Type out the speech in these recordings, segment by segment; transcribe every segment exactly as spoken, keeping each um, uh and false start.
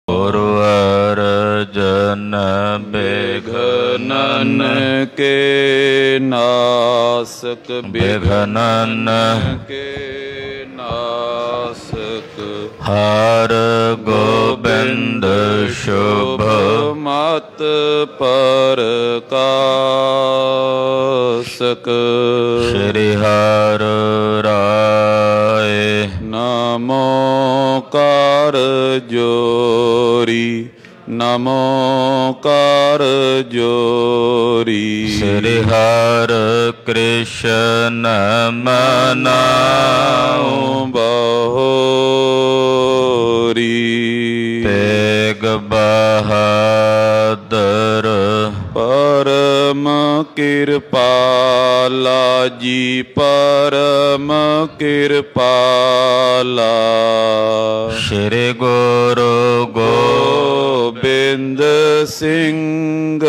गुरु अर्जन बिघ्नन के नासक, बिघ्नन के नासक। हर गोबिंद शुभ मत परकासक। श्री हर राय नमो कर जोरी, नमो कर जोरी। श्री हर कृष्ण मनाओ बहोरी। तेग बहादुर परम कृपाला जी, परम कृपाला। श्री गुरु गोबिंद सिंह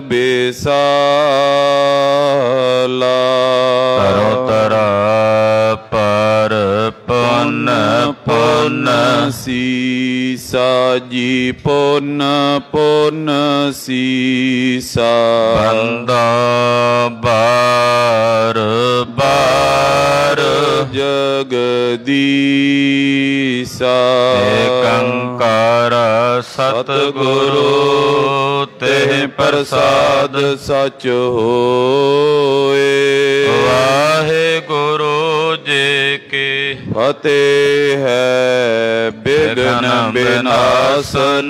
बिसाला। तरो तरा पर पुन पुन सीसा जी, पुन पुन सीसा। बंदा बार बार जगदीसा। कंकार सतगुरु ते प्रसाद सच होए। वाहे गुरु जी की फतेह है, बिघ्न विनाशन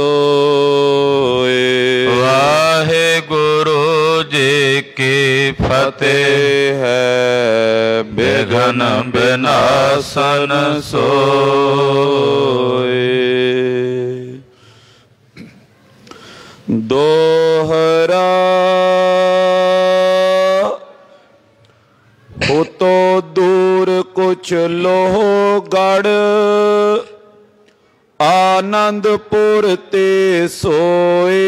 सोए। वाहे गुरु जी की फतेह है, बिघ्न विनाशन सोए। दोहरा हो तो दूर कुछ लोहगढ़, आनंदपुर ते सोए।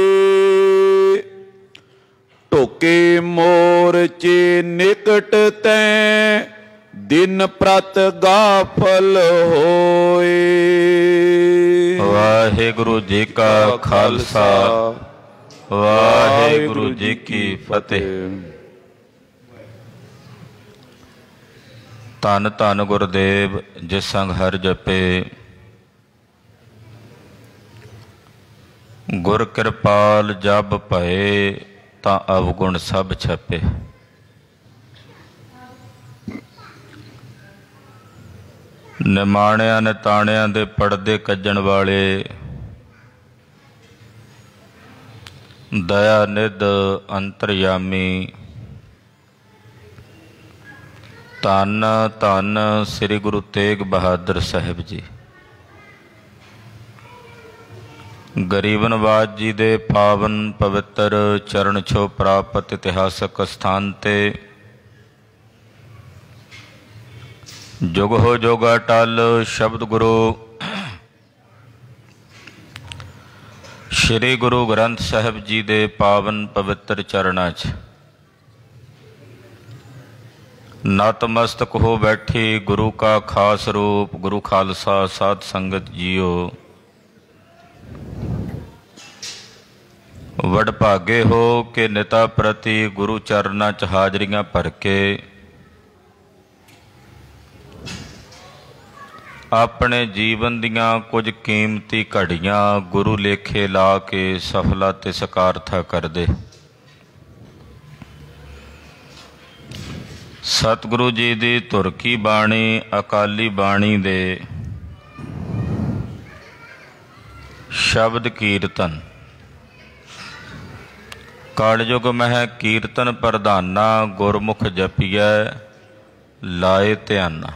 टोके मोरचे निकट तैं, दिन प्रत गाफल होए। वाहिगुरु जी का खालसा, वाहिगुरु जी की फतेह। धन धन गुरुदेव जिस संग हर जपे, गुर कृपाल जब भये, तां अवगुण सब छपे। निमाणिਆਂ ਨਿਤਾਣਿਆਂ ਦੇ ਪੜਦੇ ਕੱਜਣ ਵਾਲੇ, ਦਇਆ ਨਿਧ ਅੰਤਰਯਾਮੀ। ਧੰਨ ਧੰਨ ਸ੍ਰੀ ਗੁਰੂ ਤੇਗ ਬਹਾਦਰ ਸਾਹਿਬ ਜੀ। ਗਰੀਬ ਨਵਾਜ ਜੀ ਦੇ ਪਾਵਨ ਪਵਿੱਤਰ ਚਰਨ ਛੋਹ ਪ੍ਰਾਪਤ ਇਤਿਹਾਸਕ ਸਥਾਨ ਤੇ जुग हो जोगा टल शब्द गुरु श्री गुरु ग्रंथ साहिब जी दे पावन पवित्र चरणां च नतमस्तक हो बैठी गुरु का खास रूप गुरु खालसा साध संगत जीओ। वडभागे हो के निता प्रति गुरु चरणां च हाजरियां भर के अपने जीवन दियां कुछ कीमती घड़ियां गुरु लेखे ला के सफला ते सकारथा कर दे। सतगुरु जी दी धुर की बाणी अकाली बाणी दे शब्द कीर्तन। कलयुग मह कीर्तन प्रधाना, गुरमुख जपिए लाए ध्याना।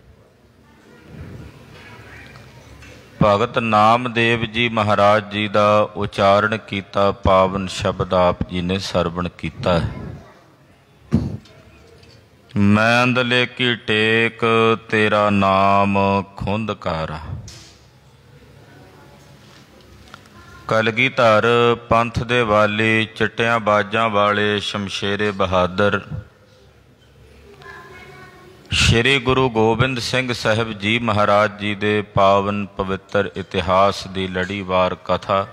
भगत नामदेव जी महाराज जी का उचारण किया पावन शब्द आप जी ने सरवण किया है। मैं अंदले की टेक तेरा नाम खुंदकारा। कलगीधर पंथ दे वाले चिट्टियां बाजां वाले शमशेरे बहादुर ਸ਼੍ਰੀ ਗੁਰੂ ਗੋਬਿੰਦ ਸਿੰਘ ਸਾਹਿਬ ਜੀ ਮਹਾਰਾਜ ਜੀ ਦੇ ਪਾਵਨ ਪਵਿੱਤਰ ਇਤਿਹਾਸ ਦੀ ਲੜੀਵਾਰ ਕਥਾ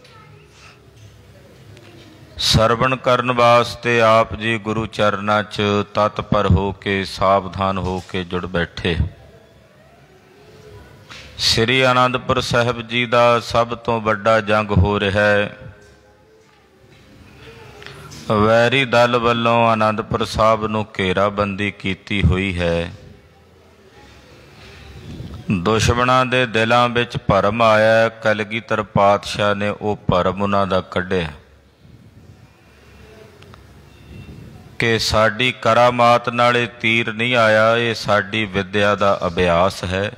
ਸਰਵਣ ਕਰਨ ਵਾਸਤੇ ਆਪ ਜੀ ਗੁਰੂ ਚਰਨਾਂ 'ਚ ਤਤਪਰ ਹੋ ਕੇ ਸਾਵਧਾਨ ਹੋ ਕੇ ਜੁੜ ਬੈਠੇ। ਸ੍ਰੀ ਅਨੰਦਪੁਰ ਸਾਹਿਬ ਜੀ ਦਾ ਸਭ ਤੋਂ ਵੱਡਾ ਜੰਗ ਹੋ ਰਿਹਾ ਹੈ। ਵੈਰੀ ਦਲ ਵੱਲੋਂ ਅਨੰਦਪੁਰ ਸਾਹਿਬ ਨੂੰ ਘੇਰਾਬੰਦੀ ਕੀਤੀ ਹੋਈ ਹੈ। ਦੁਸ਼ਮਣਾਂ ਦੇ ਦਿਲਾਂ ਵਿੱਚ ਭਰਮ ਆਇਆ। ਕਲਗੀਧਰ ਪਾਤਸ਼ਾਹ ਨੇ ਉਹ ਭਰਮ ਉਹਨਾਂ ਦਾ ਕੱਢਿਆ ਕਿ ਸਾਡੀ ਕਰਾਮਾਤ ਨਾਲ ਇਹ ਤੀਰ ਨਹੀਂ ਆਇਆ, ਇਹ ਸਾਡੀ ਵਿਦਿਆ ਦਾ ਅਭਿਆਸ ਹੈ।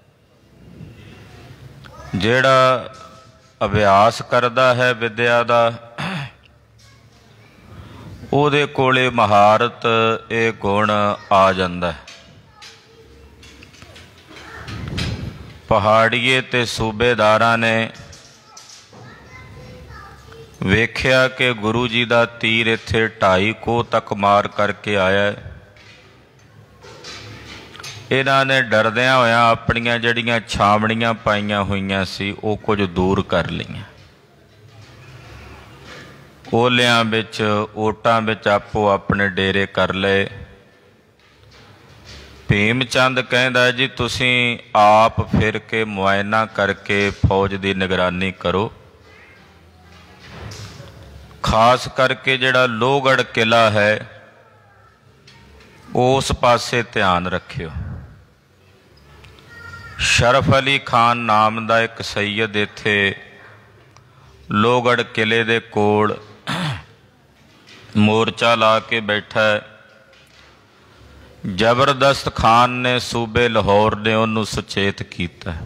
ਜਿਹੜਾ ਅਭਿਆਸ ਕਰਦਾ ਹੈ ਵਿਦਿਆ ਦਾ, ਉਹਦੇ ਕੋਲੇ ਮਹਾਰਤ ਇਹ ਗੁਣ ਆ ਜਾਂਦਾ ਹੈ। ਪਹਾੜੀਏ ਤੇ ਸੂਬੇਦਾਰਾਂ ਨੇ ਵੇਖਿਆ ਕਿ ਗੁਰੂ ਜੀ ਦਾ ਤੀਰ ਇੱਥੇ ਢਾਈ ਕੋਹ ਤੱਕ ਮਾਰ ਕਰਕੇ ਆਇਆ। ਇਹਨਾਂ ਨੇ ਡਰਦਿਆਂ ਹੋਇਆਂ ਆਪਣੀਆਂ ਜਿਹੜੀਆਂ ਛਾਵਣੀਆਂ ਪਾਈਆਂ ਹੋਈਆਂ ਸੀ ਉਹ ਕੁਝ ਦੂਰ ਕਰ ਲਈਆਂ। ਓਲਿਆਂ ਵਿੱਚ ਓਟਾਂ ਵਿੱਚ ਆਪੋ ਆਪਣੇ ਡੇਰੇ ਕਰ ਲਏ। ਭੀਮ ਚੰਦ ਕਹਿੰਦਾ ਜੀ ਤੁਸੀਂ ਆਪ ਫਿਰ ਕੇ ਮੁਆਇਨਾ ਕਰਕੇ ਫੌਜ ਦੀ ਨਿਗਰਾਨੀ ਕਰੋ। ਖਾਸ ਕਰਕੇ ਜਿਹੜਾ ਲੋਹਗੜ੍ਹ ਕਿਲ੍ਹਾ ਹੈ ਉਸ ਪਾਸੇ ਧਿਆਨ ਰੱਖਿਓ। ਸ਼ਰਫ ਅਲੀ ਖਾਨ ਨਾਮ ਦਾ ਇੱਕ ਸੈਯਦ ਇੱਥੇ ਲੋਹਗੜ੍ਹ ਕਿਲ੍ਹੇ ਦੇ ਕੋਲ ਮੋਰਚਾ ਲਾ ਕੇ ਬੈਠਾ ਹੈ। ਜ਼ਬਰਦਸਤ ਖਾਨ ਨੇ ਸੂਬੇ ਲਾਹੌਰ ਨੇ ਉਹਨੂੰ ਸੁਚੇਤ ਕੀਤਾ,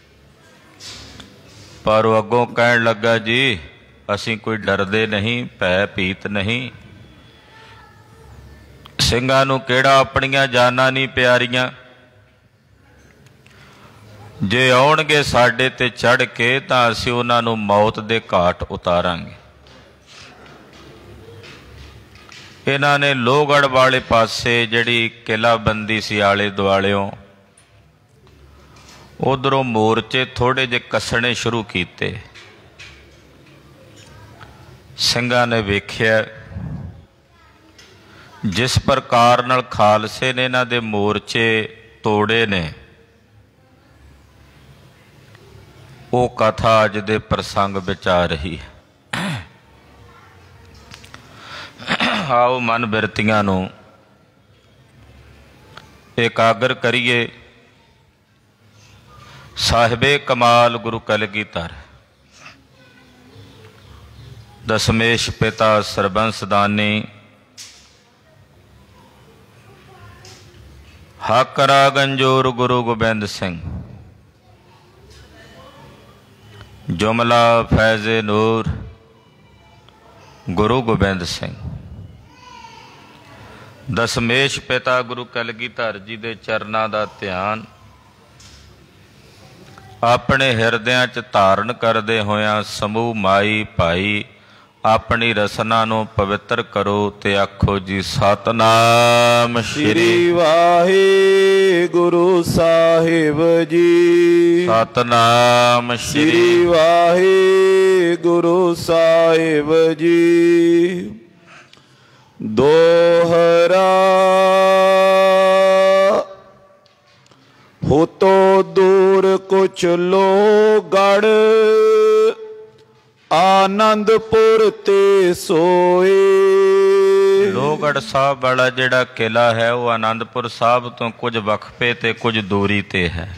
ਪਰ ਉਹ ਅੱਗੋਂ ਕਹਿਣ ਲੱਗਾ ਜੀ ਅਸੀਂ ਕੋਈ ਡਰਦੇ ਨਹੀਂ, ਭੈ ਭੀਤ ਨਹੀਂ। ਸਿੰਘਾਂ ਨੂੰ ਕਿਹੜਾ ਆਪਣੀਆਂ ਜਾਨਾਂ ਨਹੀਂ ਪਿਆਰੀਆਂ। ਜੇ ਆਉਣਗੇ ਸਾਡੇ ਤੇ ਚੜ੍ਹ ਕੇ ਤਾਂ ਅਸੀਂ ਉਹਨਾਂ ਨੂੰ ਮੌਤ ਦੇ ਘਾਟ ਉਤਾਰਾਂਗੇ। ਇਹਨਾਂ ਨੇ ਲੋਹਗੜ੍ਹ ਵਾਲੇ ਪਾਸੇ ਜਿਹੜੀ ਕਿਲ੍ਹਾਬੰਦੀ ਸੀ ਆਲੇ ਦੁਆਲਿਓਂ, ਉਧਰੋਂ ਮੋਰਚੇ ਥੋੜ੍ਹੇ ਜਿਹੇ ਕੱਸਣੇ ਸ਼ੁਰੂ ਕੀਤੇ। ਸਿੰਘਾਂ ਨੇ ਵੇਖਿਆ ਜਿਸ ਪ੍ਰਕਾਰ ਨਾਲ ਖਾਲਸੇ ਨੇ ਇਹਨਾਂ ਦੇ ਮੋਰਚੇ ਤੋੜੇ ਨੇ, ਉਹ ਕਥਾ ਅੱਜ ਦੇ ਪ੍ਰਸੰਗ ਵਿੱਚ ਆ ਰਹੀ ਹੈ। ਆਓ ਮਨ ਬਿਰਤੀਆਂ ਨੂੰ ਇਕਾਗਰ ਕਰੀਏ। ਸਾਹਿਬੇ ਕਮਾਲ ਗੁਰੂ ਕਲਗੀਧਰ, ਦਸਮੇਸ਼ ਪਿਤਾ ਸਰਬੰਸ ਦਾਨੀ, ਹੱਕ ਰਾਗੰਜੋਰ ਗੁਰੂ ਗੋਬਿੰਦ ਸਿੰਘ, ਜੁਮਲਾ ਫੈਜ਼ੇ ਨੂਰ ਗੁਰੂ ਗੋਬਿੰਦ ਸਿੰਘ। ਦਸਮੇਸ਼ ਪਿਤਾ ਗੁਰੂ ਕਲਗੀਧਰ ਜੀ ਦੇ ਚਰਨਾਂ ਦਾ ਧਿਆਨ ਆਪਣੇ ਹਿਰਦਿਆਂ 'ਚ ਧਾਰਨ ਕਰਦੇ ਹੋਇਆਂ ਸਮੂਹ ਮਾਈ ਭਾਈ ਆਪਣੀ ਰਸਨਾ ਨੂੰ ਪਵਿੱਤਰ ਕਰੋ ਤੇ ਆਖੋ ਜੀ ਸਤਨਾਮ ਸ਼੍ਰੀ ਵਾਹਿਗੁਰੂ ਸਾਹਿਬ ਜੀ। ਸਤਨਾਮ ਸ਼੍ਰੀ ਵਾਹਿਗੁਰੂ ਸਾਹਿਬ ਜੀ। ਦੋਹਰਾ ਹੋ ਤੋ ਦੂਰ ਕੁਛ ਲੋਹਗੜ੍ਹ, ਆਨੰਦਪੁਰ ਤੇ ਸੋਏ। ਲੋਹਗੜ੍ਹ ਸਾਹਿਬ ਵਾਲਾ ਜਿਹੜਾ ਕਿਲ੍ਹਾ ਹੈ ਉਹ ਆਨੰਦਪੁਰ ਸਾਹਿਬ ਤੋਂ ਕੁਝ ਵਕਫੇ ਤੇ ਕੁਝ ਦੂਰੀ ਤੇ ਹੈ।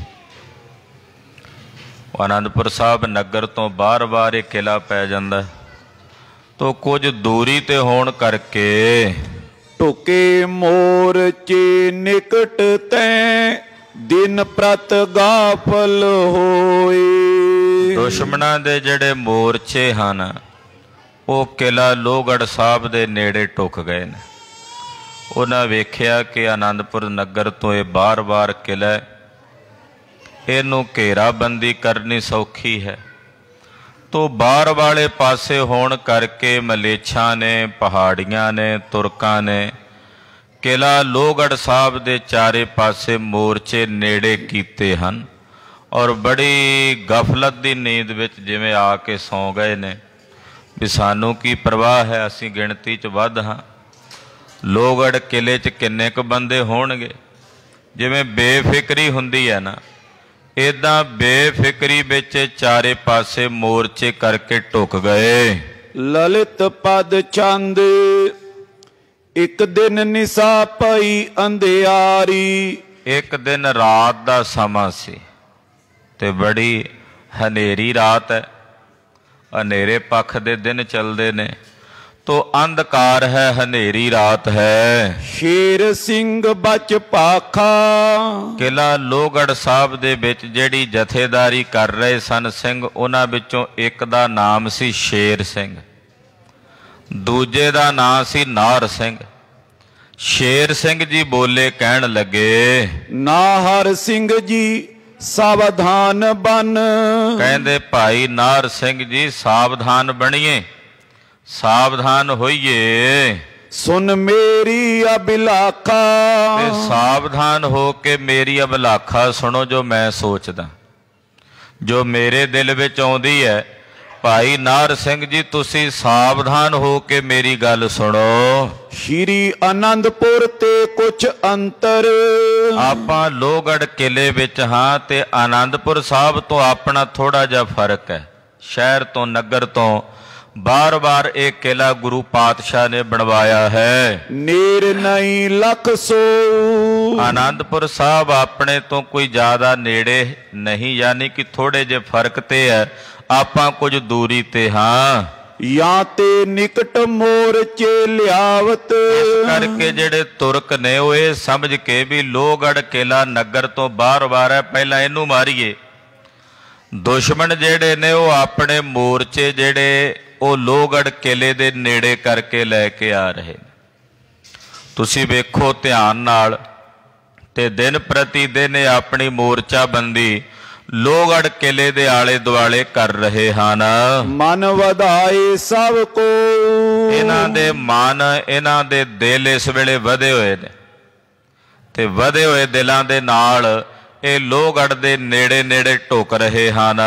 ਆਨੰਦਪੁਰ ਸਾਹਿਬ ਨਗਰ ਤੋਂ ਬਾਹਰ-ਬਾਹਰ ਇਹ ਕਿਲ੍ਹਾ ਪੈ ਜਾਂਦਾ, ਤੋ ਕੁਝ ਦੂਰੀ ਤੇ ਹੋਣ ਕਰਕੇ ਢੁਕੇ ਮੋਰਚੇ ਨਿਕਟ ਤੈਂ, ਦਿਨ ਪ੍ਰਤ ਗਾਫਲ ਹੋਏ। ਦੁਸ਼ਮਣਾਂ ਦੇ ਜਿਹੜੇ ਮੋਰਚੇ ਹਨ ਉਹ ਕਿਲ੍ਹਾ ਲੋਹਗੜ੍ਹ ਸਾਹਿਬ ਦੇ ਨੇੜੇ ਟੁੱਕ ਗਏ ਨੇ। ਉਹਨਾਂ ਵੇਖਿਆ ਕਿ ਆਨੰਦਪੁਰ ਨਗਰ ਤੋਂ ਇਹ ਬਾਰ-ਬਾਰ ਕਿਲ੍ਹਾ, ਇਹਨੂੰ ਘੇਰਾਬੰਦੀ ਕਰਨੀ ਸੌਖੀ ਹੈ। ਤੋ ਬਾਹਰ ਵਾਲੇ ਪਾਸੇ ਹੋਣ ਕਰਕੇ ਮਲੇਛਾਂ ਨੇ, ਪਹਾੜੀਆਂ ਨੇ, ਤੁਰਕਾਂ ਨੇ ਕਿਲ੍ਹਾ ਲੋਹਗੜ੍ਹ ਸਾਹਿਬ ਦੇ ਚਾਰੇ ਪਾਸੇ ਮੋਰਚੇ ਨੇੜੇ ਕੀਤੇ ਹਨ ਔਰ ਬੜੀ ਗਫਲਤ ਦੀ ਨੀਂਦ ਵਿੱਚ ਜਿਵੇਂ ਆ ਕੇ ਸੌਂ ਗਏ ਨੇ ਵੀ ਸਾਨੂੰ ਕੀ ਪਰਵਾਹ ਹੈ, ਅਸੀਂ ਗਿਣਤੀ 'ਚ ਵੱਧ ਹਾਂ। ਲੋਹਗੜ੍ਹ ਕਿਲ੍ਹੇ 'ਚ ਕਿੰਨੇ ਕੁ ਬੰਦੇ ਹੋਣਗੇ। ਜਿਵੇਂ ਬੇਫਿਕਰੀ ਹੁੰਦੀ ਹੈ ਨਾ, ਇੱਦਾਂ ਬੇਫਿਕਰੀ ਵਿੱਚ ਚਾਰੇ ਪਾਸੇ ਮੋਰਚੇ ਕਰਕੇ ਢੁੱਕ ਗਏ। ਲਲਿਤ ਪਦ ਚੰਦ ਇੱਕ ਦਿਨ ਨਿਸਾ ਪਈ ਅੰਧਿਆਰੀ। ਇੱਕ ਦਿਨ ਰਾਤ ਦਾ ਸਮਾਂ ਸੀ ਤੇ ਬੜੀ ਹਨੇਰੀ ਰਾਤ ਹੈ, ਹਨੇਰੇ ਪੱਖ ਦੇ ਦਿਨ ਚੱਲਦੇ ਨੇ, ਤੋ ਅੰਧਕਾਰ ਹੈ, ਹਨੇਰੀ ਰਾਤ ਹੈ। ਸ਼ੇਰ ਸਿੰਘ ਬਚ ਭਾਖਾ। ਕਿਲ੍ਹਾ ਲੋਹਗੜ੍ਹ ਸਾਹਿਬ ਦੇ ਵਿੱਚ ਜਿਹੜੀ ਜਥੇਦਾਰੀ ਕਰ ਰਹੇ ਸਨ ਸਿੰਘ, ਉਹਨਾਂ ਵਿੱਚੋਂ ਇੱਕ ਦਾ ਨਾਮ ਸੀ ਸ਼ੇਰ ਸਿੰਘ, ਦੂਜੇ ਦਾ ਨਾਂ ਸੀ ਨਾਰ ਸਿੰਘ। ਸ਼ੇਰ ਸਿੰਘ ਜੀ ਬੋਲੇ, ਕਹਿਣ ਲੱਗੇ, ਨਾਹਰ ਸਿੰਘ ਜੀ ਸਾਵਧਾਨ ਬਨ। ਕਹਿੰਦੇ ਭਾਈ ਨਾਰ ਸਿੰਘ ਜੀ ਸਾਵਧਾਨ ਬਣੀਏ, ਸਾਵਧਾਨ ਹੋਈਏ। ਸੁਨ ਮੇਰੀ ਅਭਿਲਾਖਾ। ਤੇ ਸਾਵਧਾਨ ਹੋ ਕੇ ਮੇਰੀ ਅਭਿਲਾਖਾ ਸੁਣੋ, ਜੋ ਮੈਂ ਸੋਚਦਾ, ਜੋ ਮੇਰੇ ਦਿਲ ਵਿੱਚ ਆਉਂਦੀ ਹੈ। ਭਾਈ ਨਾਰ ਸਿੰਘ ਜੀ ਤੁਸੀਂ ਸਾਵਧਾਨ ਹੋ ਕੇ ਮੇਰੀ ਗੱਲ ਸੁਣੋ। ਸ਼੍ਰੀ ਅਨੰਦਪੁਰ ਤੇ ਕੁਛ ਅੰਤਰ। ਆਪਾਂ ਲੋਹਗੜ੍ਹ ਕਿਲ੍ਹੇ ਵਿੱਚ ਹਾਂ ਤੇ ਅਨੰਦਪੁਰ ਸਾਹਿਬ ਤੋਂ ਆਪਣਾ ਥੋੜਾ ਜਿਹਾ ਫਰਕ ਹੈ। ਸ਼ਹਿਰ ਤੋਂ, ਨਗਰ ਤੋਂ ਬਾਰ-ਬਾਰ ਇਹ ਕਿਲ੍ਹਾ ਗੁਰੂ ਪਾਤਸ਼ਾਹ ਨੇ ਬਣਵਾਇਆ ਹੈ। ਨੇਰ ਨਹੀਂ ਲੱਖ ਸੋ। ਅਨੰਦਪੁਰ ਸਾਹਿਬ ਆਪਣੇ ਤੋਂ ਕੋਈ ਜ਼ਿਆਦਾ ਨੇੜੇ ਨਹੀਂ, ਯਾਨੀ ਕਿ ਥੋੜੇ ਜਿਹੇ ਫਰਕ ਤੇ ਹੈ, ਆਪਾਂ ਕੁਝ ਦੂਰੀ ਤੇ ਹਾਂ। ਜਾਂ ਤੇ ਨਿਕਟ ਮੋਰਚੇ ਲਿਆਵਤ। ਇਸ ਕਰਕੇ ਜਿਹੜੇ ਤੁਰਕ ਨੇ ਉਹ ਇਹ ਸਮਝ ਕੇ ਵੀ ਲੋਹਗੜ੍ਹ ਕਿਲ੍ਹਾ ਨਗਰ ਤੋਂ ਬਾਹਰ-ਬਾਹਰ ਹੈ, ਪਹਿਲਾਂ ਇਹਨੂੰ ਮਾਰੀਏ। ਦੁਸ਼ਮਣ ਜਿਹੜੇ ਨੇ ਉਹ ਆਪਣੇ ਮੋਰਚੇ ਜਿਹੜੇ ਉਹ ਲੋਹਗੜ੍ਹ ਕਿਲ੍ਹੇ ਦੇ ਨੇੜੇ ਕਰਕੇ ਲੈ ਕੇ ਆ ਰਹੇ ਨੇ। ਤੁਸੀਂ ਵੇਖੋ ਧਿਆਨ ਨਾਲ, ਤੇ ਦਿਨ ਪ੍ਰਤੀ ਦਿਨ ਇਹ ਆਪਣੀ ਮੋਰਚਾਬੰਦੀ ਲੋਹਗੜ੍ਹ ਕਿਲ੍ਹੇ ਦੇ ਆਲੇ ਦੁਆਲੇ ਕਰ ਰਹੇ ਹਨ। ਮਨ ਵਧਾਏ ਸਭ ਕੋ। ਇਹਨਾਂ ਦੇ ਮਨ, ਇਹਨਾਂ ਦੇ ਦਿਲ ਇਸ ਵੇਲੇ ਵਧੇ ਹੋਏ ਨੇ ਤੇ ਵਧੇ ਹੋਏ ਦਿਲਾਂ ਦੇ ਨਾਲ ਇਹ ਲੋਹਗੜ੍ਹ ਦੇ ਨੇੜੇ ਨੇੜੇ ਢੁੱਕ ਰਹੇ ਹਨ।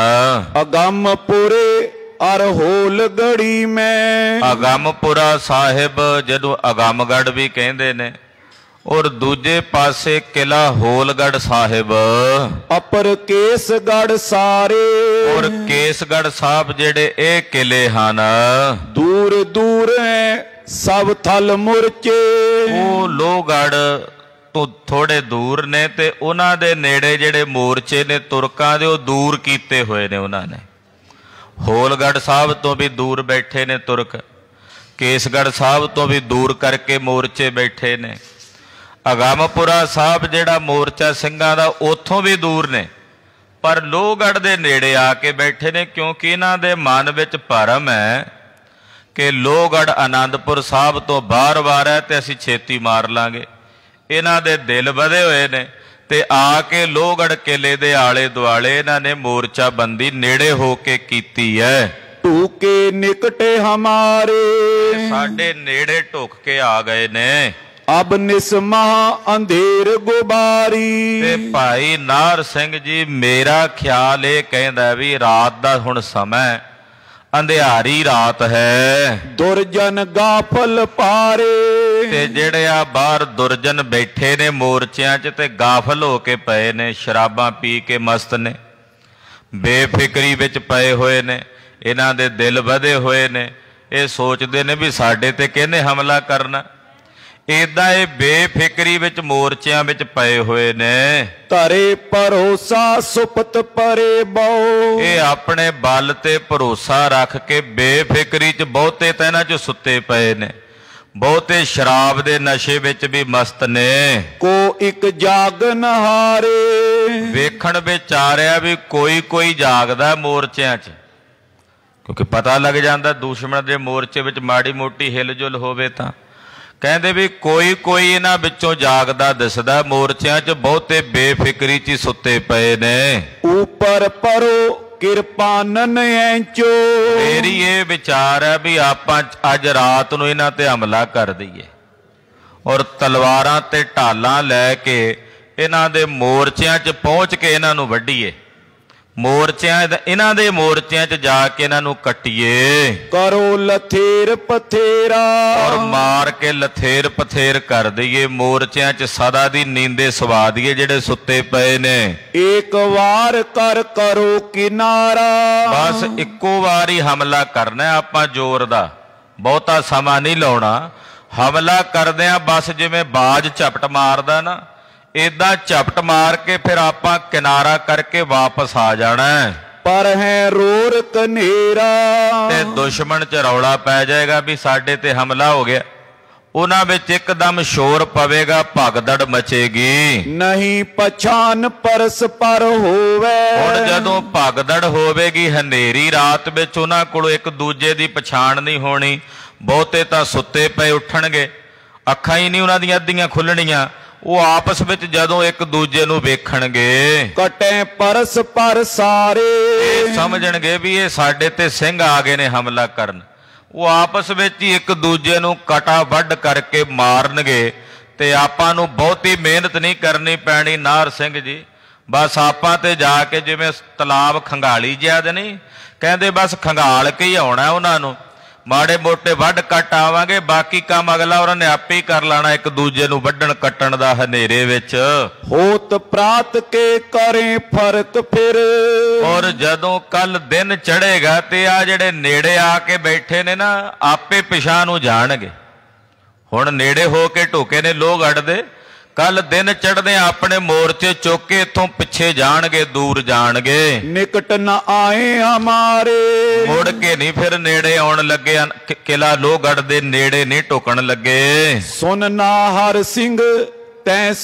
ਅਗੰਮਪੁਰੇ ਅਰ ਹੋਲ ਗੜੀ ਮੈਂ। ਅਗੰਮਪੁਰਾ ਸਾਹਿਬ ਜਦੋਂ ਅਗੰਮਗੜ੍ਹ ਵੀ ਕਹਿੰਦੇ ਨੇ, ਔਰ ਦੂਜੇ ਪਾਸੇ ਕਿਲ੍ਹਾ ਹੋਲਗੜ੍ਹ ਸਾਹਿਬ। ਅਪਰ ਕੇਸਗੜ੍ਹ ਸਾਰੇ। ਔਰ ਕੇਸਗੜ੍ਹ ਸਾਹਿਬ ਜਿਹੜੇ ਇਹ ਕਿਲ੍ਹੇ ਹਨ, ਦੂਰ ਦੂਰ ਹੈ ਸਭ ਥਲ ਮੁਰਚੇ। ਉਹ ਲੋਹਗੜ੍ਹ ਤੋਂ ਥੋੜੇ ਦੂਰ ਨੇ ਤੇ ਉਹਨਾਂ ਦੇ ਨੇੜੇ ਜਿਹੜੇ ਮੋਰਚੇ ਨੇ ਤੁਰਕਾਂ ਦੇ, ਉਹ ਦੂਰ ਕੀਤੇ ਹੋਏ ਨੇ ਉਹਨਾਂ ਨੇ। ਹੋਲਗੜ੍ਹ ਸਾਹਿਬ ਤੋਂ ਵੀ ਦੂਰ ਬੈਠੇ ਨੇ ਤੁਰਕ, ਕੇਸਗੜ੍ਹ ਸਾਹਿਬ ਤੋਂ ਵੀ ਦੂਰ ਕਰਕੇ ਮੋਰਚੇ ਬੈਠੇ ਨੇ। ਅਗੰਮਪੁਰਾ ਸਾਹਿਬ ਜਿਹੜਾ ਮੋਰਚਾ ਸਿੰਘਾਂ ਦਾ, ਉੱਥੋਂ ਵੀ ਦੂਰ ਨੇ, ਪਰ ਲੋਹਗੜ੍ਹ ਦੇ ਨੇੜੇ ਆ ਕੇ ਬੈਠੇ ਨੇ, ਕਿਉਂਕਿ ਇਹਨਾਂ ਦੇ ਮਨ ਵਿੱਚ ਭਰਮ ਹੈ ਕਿ ਲੋਹਗੜ੍ਹ ਆਨੰਦਪੁਰ ਸਾਹਿਬ ਤੋਂ ਬਾਹਰ-ਬਾਹਰ ਹੈ ਤੇ ਅਸੀਂ ਛੇਤੀ ਮਾਰ ਲਾਂਗੇ। ਇਹਨਾਂ ਦੇ ਦਿਲ ਵਧੇ ਹੋਏ ਨੇ ਤੇ ਆ ਕੇ ਲੋਹਗੜ੍ਹ ਕਿਲ੍ਹੇ ਦੇ ਆਲੇ ਦੁਆਲੇ ਇਹਨਾਂ ਨੇ ਮੋਰਚਾਬੰਦੀ ਨੇੜੇ ਹੋ ਕੇ ਕੀਤੀ ਹੈ। ਢੂਕੇ ਨਿਕਟੇ ਹਮਾਰੇ। ਸਾਡੇ ਨੇੜੇ ਢੁੱਕ ਕੇ ਆ ਗਏ ਨੇ। ਅਬ ਨਿਸਮਾ ਅੰਧੇਰ ਗੁਬਾਰੀ। ਤੇ ਭਾਈ ਨਾਰ ਸਿੰਘ ਜੀ ਮੇਰਾ ਖਿਆਲ ਇਹ ਕਹਿੰਦਾ ਵੀ ਰਾਤ ਦਾ ਹੁਣ ਸਮਾਂ, ਅੰਧਿਆਰੀ ਰਾਤ ਹੈ। ਦੁਰਜਨ ਗਾਫਲ ਪਾਰੇ। ਤੇ ਜਿਹੜੇ ਆ ਬਾਹਰ ਦੁਰਜਨ ਬੈਠੇ ਨੇ ਮੋਰਚਿਆਂ 'ਚ ਤੇ ਗਾਫਲ ਹੋ ਕੇ ਪਏ ਨੇ, ਸ਼ਰਾਬਾਂ ਪੀ ਕੇ ਮਸਤ ਨੇ, ਬੇਫਿਕਰੀ ਵਿੱਚ ਪਏ ਹੋਏ ਨੇ, ਇਹਨਾਂ ਦੇ ਦਿਲ ਵਧੇ ਹੋਏ ਨੇ। ਇਹ ਸੋਚਦੇ ਨੇ ਵੀ ਸਾਡੇ ਤੇ ਕਿਹਨੇ ਹਮਲਾ ਕਰਨਾ। ਏਦਾਂ ਇਹ ਬੇਫਿਕਰੀ ਵਿੱਚ ਮੋਰਚਿਆਂ ਵਿੱਚ ਪਏ ਹੋਏ ਨੇ। ਧਰੇ ਭਰੋਸਾ ਸੁਪਤ ਪਰੇ ਬਹੁ। ਇਹ ਆਪਣੇ ਬਲ ਤੇ ਭਰੋਸਾ ਰੱਖ ਕੇ ਬੇਫਿਕਰੀ 'ਚ, ਬਹੁਤੇ ਤਾਂ ਇਹਨਾਂ 'ਚ ਸੁੱਤੇ ਪਏ ਨੇ, ਬਹੁਤੇ ਸ਼ਰਾਬ ਦੇ ਨਸ਼ੇ ਵਿੱਚ ਵੀ ਮਸਤ ਨੇ। ਕੋ ਇੱਕ ਜਾਗਨ ਹਾਰੇ। ਵੇਖਣ ਵਿੱਚ ਆ ਰਿਹਾ ਵੀ ਕੋਈ ਕੋਈ ਜਾਗਦਾ ਮੋਰਚਿਆਂ 'ਚ, ਕਿਉਂਕਿ ਪਤਾ ਲੱਗ ਜਾਂਦਾ ਦੁਸ਼ਮਣ ਦੇ ਮੋਰਚੇ ਵਿੱਚ ਮਾੜੀ ਮੋਟੀ ਹਿਲਜੁਲ ਹੋਵੇ ਤਾਂ। ਕਹਿੰਦੇ ਵੀ ਕੋਈ ਕੋਈ ਇਹਨਾਂ ਵਿੱਚੋਂ ਜਾਗਦਾ ਦਿਸਦਾ, ਮੋਰਚਿਆਂ 'ਚ ਬਹੁਤੇ ਬੇਫਿਕਰੀ 'ਚ ਸੁੱਤੇ ਪਏ ਨੇ। ਉੱਪਰ ਪਰੋ ਕਿਰਪਾਨਨ ਐਂਚੋ। ਮੇਰੀ ਇਹ ਵਿਚਾਰ ਹੈ ਵੀ ਆਪਾਂ ਅੱਜ ਰਾਤ ਨੂੰ ਇਹਨਾਂ ਤੇ ਹਮਲਾ ਕਰ ਦਈਏ। ਔਰ ਤਲਵਾਰਾਂ ਤੇ ਢਾਲਾਂ ਲੈ ਕੇ ਇਹਨਾਂ ਦੇ ਮੋਰਚਿਆਂ 'ਚ ਪਹੁੰਚ ਕੇ ਇਹਨਾਂ ਨੂੰ ਵੱਢੀਏ, ਮੋਰਚਿਆਂ ਇਹਨਾਂ ਦੇ ਮੋਰਚਿਆਂ 'ਚ ਜਾ ਕੇ ਇਹਨਾਂ ਨੂੰ ਕੱਟੀਏ। ਕਰੋ ਲਥੇਰ ਪਥੇਰਾ, ਔਰ ਮਾਰ ਕੇ ਲਥੇਰ ਪਥੇਰ ਕਰ ਦਈਏ, ਮੋਰਚਿਆਂ 'ਚ ਸਦਾ ਦੀ ਨੀਂਦੇ ਸਵਾ ਦਈਏ ਜਿਹੜੇ ਸੁੱਤੇ ਪਏ ਨੇ। ਇੱਕ ਵਾਰ ਕਰ ਕਰੋ ਕਿਨਾਰਾ, ਬਸ ਇੱਕੋ ਵਾਰ ਹੀ ਹਮਲਾ ਕਰਨਾ ਆਪਾਂ, ਜ਼ੋਰ ਦਾ ਬਹੁਤਾ ਸਮਾਂ ਨਹੀਂ ਲਾਉਣਾ। ਹਮਲਾ ਕਰਦਿਆਂ ਬਸ ਜਿਵੇਂ ਬਾਜ ਝਪਟ ਮਾਰਦਾ ਨਾ, ਏਦਾਂ ਝਪਟ ਮਾਰ ਕੇ ਫਿਰ ਆਪਾਂ ਕਿਨਾਰਾ ਕਰਕੇ ਵਾਪਸ ਆ ਜਾਣਾ। ਪਰ ਹੈ ਰੋਰ ਕਨੇਰਾ, ਤੇ ਦੁਸ਼ਮਣ 'ਚ ਰੌਲਾ ਪੈ ਜਾਏਗਾ ਵੀ ਸਾਡੇ ਤੇ ਹਮਲਾ ਹੋ ਗਿਆ, ਉਹਨਾਂ ਵਿੱਚ ਇੱਕਦਮ ਸ਼ੋਰ ਪਵੇਗਾ, ਭਗਦੜ ਮਚੇਗੀ, ਨਹੀਂ ਪਛਾਣ ਪਰਸ ਪਰ ਹੋਵੇ। ਹੁਣ ਜਦੋਂ ਭਗਦੜ ਹੋਵੇਗੀ ਹਨੇਰੀ ਰਾਤ ਵਿੱਚ, ਉਹਨਾਂ ਕੋਲੋਂ ਇੱਕ ਦੂਜੇ ਦੀ ਪਛਾਣ ਨਹੀਂ ਹੋਣੀ। ਬਹੁਤੇ ਤਾਂ ਸੁੱਤੇ ਪਏ ਉੱਠਣਗੇ, ਅੱਖਾਂ ਹੀ ਨਹੀਂ ਉਹਨਾਂ ਦੀਆਂ ਅੱਧੀਆਂ ਖੁੱਲਣੀਆਂ, ਉਹ ਆਪਸ ਵਿੱਚ ਜਦੋਂ ਇੱਕ ਦੂਜੇ ਨੂੰ ਵੇਖਣਗੇ, ਕਟੇ ਪਰਸ ਪਰ ਸਾਰੇ, ਸਮਝਣਗੇ ਵੀ ਇਹ ਸਾਡੇ ਤੇ ਸਿੰਘ ਆ ਗਏ ਨੇ ਹਮਲਾ ਕਰਨ। ਉਹ ਆਪਸ ਵਿੱਚ ਹੀ ਇੱਕ ਦੂਜੇ ਨੂੰ ਕਟਾ ਵੱਢ ਕਰਕੇ ਮਾਰਨਗੇ, ਤੇ ਆਪਾਂ ਨੂੰ ਬਹੁਤੀ ਮਿਹਨਤ ਨਹੀਂ ਕਰਨੀ ਪੈਣੀ ਨਾਰ ਸਿੰਘ ਜੀ। ਬਸ ਆਪਾਂ ਤੇ ਜਾ ਕੇ ਜਿਵੇਂ ਤਲਾਬ ਖੰਗਾਲੀ ਜਿਆਦਾ ਨਹੀਂ ਕਹਿੰਦੇ, ਬਸ ਖੰਗਾਲ ਕੇ ਹੀ ਆਉਣਾ ਉਹਨਾਂ ਨੂੰ, ਮਾੜੇ ਮੋਟੇ ਵੱਢ ਕੱਟ ਆਵਾਂਗੇ, ਬਾਕੀ ਕੰਮ ਅਗਲਾ ਉਹਨਾਂ ਨੇ ਆਪੇ ਹੀ ਕਰ ਲੈਣਾ, ਇੱਕ ਦੂਜੇ ਨੂੰ ਵੱਢਣ ਕੱਟਣ ਦਾ ਹਨੇਰੇ ਵਿੱਚ। ਹੋਤ ਪ੍ਰਾਤ ਕੇ ਕਰੇ ਫਰਕ ਫਿਰ, ਔਰ ਜਦੋਂ ਕੱਲ ਦਿਨ ਚੜ੍ਹੇਗਾ ਤੇ ਆ ਜਿਹੜੇ ਨੇੜੇ ਆ ਕੇ ਬੈਠੇ ਨੇ ਨਾ, ਆਪੇ ਪਿਛਾਂ ਨੂੰ ਜਾਣਗੇ। ਹੁਣ ਨੇੜੇ ਹੋ ਕੇ ਢੋਕੇ ਨੇ ਲੋਕ ਅੜਦੇ, ਕੱਲ ਦਿਨ ਚੜ੍ਹਦੇ ਆਪਣੇ ਮੋਰਚੇ ਚੁੱਕ ਕੇ ਇੱਥੋਂ ਪਿੱਛੇ ਜਾਣਗੇ, ਦੂਰ ਜਾਣਗੇ। ਨਿਕਟ ਨਾ ਆਏ ਹਮਾਰੇ, ਮੁੜ ਕੇ ਨਹੀਂ ਫਿਰ ਨੇੜੇ ਆਉਣ ਲੱਗੇ, ਕਿਲਾ ਲੋਹਗੜ੍ਹ ਦੇ ਨੇੜੇ ਨਹੀਂ ਢੁਕਣ ਲੱਗੇ। ਸੁਨ ਨਾ ਹਰ ਸਿੰਘ ਤੈਂ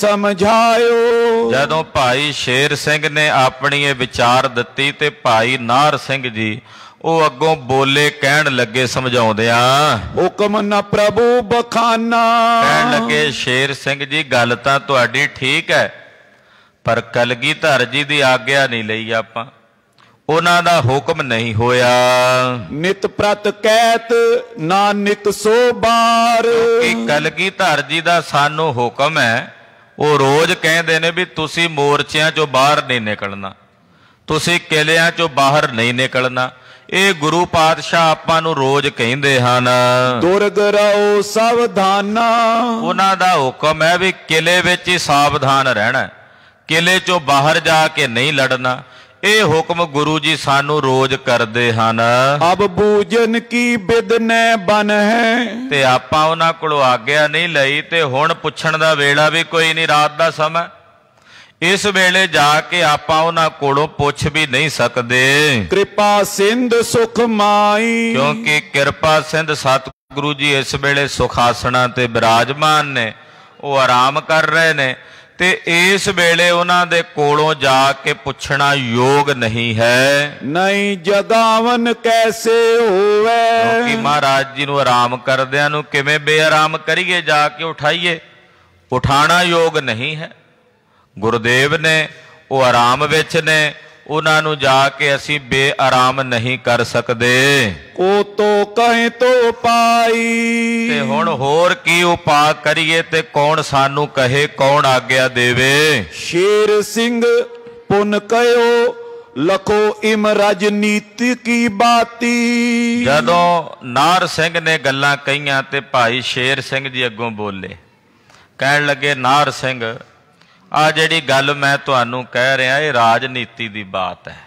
ਸਮਝਾਇਓ, ਜਦੋਂ ਭਾਈ ਸ਼ੇਰ ਸਿੰਘ ਨੇ ਆਪਣੀ ਇਹ ਵਿਚਾਰ ਦਿੱਤੀ ਤੇ ਭਾਈ ਨਾਰ ਸਿੰਘ ਜੀ ਉਹ ਅੱਗੋਂ ਬੋਲੇ, ਕਹਿਣ ਲੱਗੇ ਸਮਝਾਉਂਦਿਆਂ, ਹੁਕਮ ਨਾ ਪ੍ਰਭੂ ਬਖਾਨਾ। ਕਹਿਣ ਲੱਗੇ ਸ਼ੇਰ ਸਿੰਘ ਜੀ ਗੱਲ ਤਾਂ ਤੁਹਾਡੀ ਠੀਕ ਹੈ, ਪਰ ਕਲਗੀਧਰ ਜੀ ਦੀ ਆਗਿਆ ਨਹੀਂ ਲਈ ਆਪਾਂ, ਉਹਨਾਂ ਦਾ ਹੁਕਮ ਨਹੀਂ ਹੋਇਆ। ਨਿਤ ਪ੍ਰਤ ਕਹਿਤ ਨਾਨਕ ਸੋ ਬਾਰ, ਕਿ ਕਲਗੀਧਰ ਜੀ ਦਾ ਸਾਨੂੰ ਹੁਕਮ ਹੈ, ਉਹ ਰੋਜ਼ ਕਹਿੰਦੇ ਨੇ ਵੀ ਤੁਸੀਂ ਮੋਰਚਿਆਂ ਚੋਂ ਬਾਹਰ ਨਹੀਂ ਨਿਕਲਣਾ, ਤੁਸੀਂ ਕਿਲਿਆਂ ਚੋਂ ਬਾਹਰ ਨਹੀਂ ਨਿਕਲਣਾ। ਇਹ ਗੁਰੂ ਪਾਤਸ਼ਾਹ ਆਪਾਂ ਨੂੰ ਰੋਜ਼ ਕਹਿੰਦੇ ਹਨ, ਦੁਰਗ ਰਹੋ ਸਾਵਧਾਨਾ। ਉਹਨਾਂ ਦਾ ਹੁਕਮ ਹੈ ਵੀ ਕਿਲੇ ਵਿੱਚ ਹੀ ਸਾਵਧਾਨ ਰਹਿਣਾ, ਕਿਲੇ ਚੋਂ ਬਾਹਰ ਜਾ ਕੇ ਨਹੀਂ ਲੜਨਾ। ਇਹ ਹੁਕਮ ਗੁਰੂ ਜੀ ਸਾਨੂੰ ਰੋਜ਼ ਕਰਦੇ ਹਨ। ਅਬ ਬੂਜਨ ਕੀ ਬਿਦਨੈ ਬਨ ਹੈ, ਤੇ ਆਪਾਂ ਉਹਨਾਂ ਕੋਲੋਂ ਆਗਿਆ ਨਹੀਂ ਲਈ, ਤੇ ਹੁਣ ਪੁੱਛਣ ਦਾ ਵੇਲਾ ਵੀ ਕੋਈ ਨਹੀਂ, ਰਾਤ ਦਾ ਸਮਾਂ, ਇਸ ਵੇਲੇ ਜਾ ਕੇ ਆਪਾਂ ਉਹਨਾਂ ਕੋਲੋਂ ਪੁੱਛ ਵੀ ਨਹੀਂ ਸਕਦੇ। ਕਿਰਪਾ ਸਿੰਧ ਸੁਖ ਮਾਈ, ਕਿਉਂਕਿ ਕਿਰਪਾ ਸਿੰਧ ਸਤਿਗੁਰੂ ਜੀ ਇਸ ਵੇਲੇ ਸੁਖਾਸਣਾ ਤੇ ਬਿਰਾਜਮਾਨ ਨੇ, ਉਹ ਆਰਾਮ ਕਰ ਰਹੇ ਨੇ, ਤੇ ਇਸ ਵੇਲੇ ਉਹਨਾਂ ਦੇ ਕੋਲੋਂ ਜਾ ਕੇ ਪੁੱਛਣਾ ਯੋਗ ਨਹੀਂ ਹੈ। ਨਹੀਂ ਜਗਾਵਨ ਕੈਸੇ ਹੋਵੇ, ਕਿਉਂਕਿ ਮਹਾਰਾਜ ਜੀ ਨੂੰ ਆਰਾਮ ਕਰਦਿਆਂ ਨੂੰ ਕਿਵੇਂ ਬੇਆਰਾਮ ਕਰੀਏ, ਜਾ ਕੇ ਉਠਾਈਏ, ਉਠਾਣਾ ਯੋਗ ਨਹੀਂ ਹੈ। ਗੁਰਦੇਵ ਨੇ ਉਹ ਆਰਾਮ ਵਿੱਚ ਨੇ, ਉਹਨਾਂ ਨੂੰ ਜਾ ਕੇ ਅਸੀਂ ਬੇਆਰਾਮ ਨਹੀਂ ਕਰ ਸਕਦੇ। ਕੋ ਤੋ ਕਹੇ ਤੋ ਪਾਈ, ਤੇ ਹੁਣ ਹੋਰ ਕੀ ਉਪਾਅ ਕਰੀਏ, ਤੇ ਕੌਣ ਸਾਨੂੰ ਕਹੇ, ਕੌਣ ਆਗਿਆ ਦੇਵੇ। ਸ਼ੇਰ ਸਿੰਘ ਪੁਨ ਕਹਿਓ ਲਖੋ ਇਮ ਰਾਜਨੀਤੀ ਕੀ ਬਾਤੀ। ਜਦੋਂ ਨਾਰ ਸਿੰਘ ਨੇ ਗੱਲਾਂ ਕਹੀਆਂ ਤੇ ਭਾਈ ਸ਼ੇਰ ਸਿੰਘ ਜੀ ਅੱਗੋਂ ਬੋਲੇ, ਕਹਿਣ ਲੱਗੇ, ਨਾਰ ਸਿੰਘ ਆ ਜਿਹੜੀ ਗੱਲ ਮੈਂ ਤੁਹਾਨੂੰ ਕਹਿ ਰਿਹਾ, ਇਹ ਰਾਜਨੀਤੀ ਦੀ ਬਾਤ ਹੈ।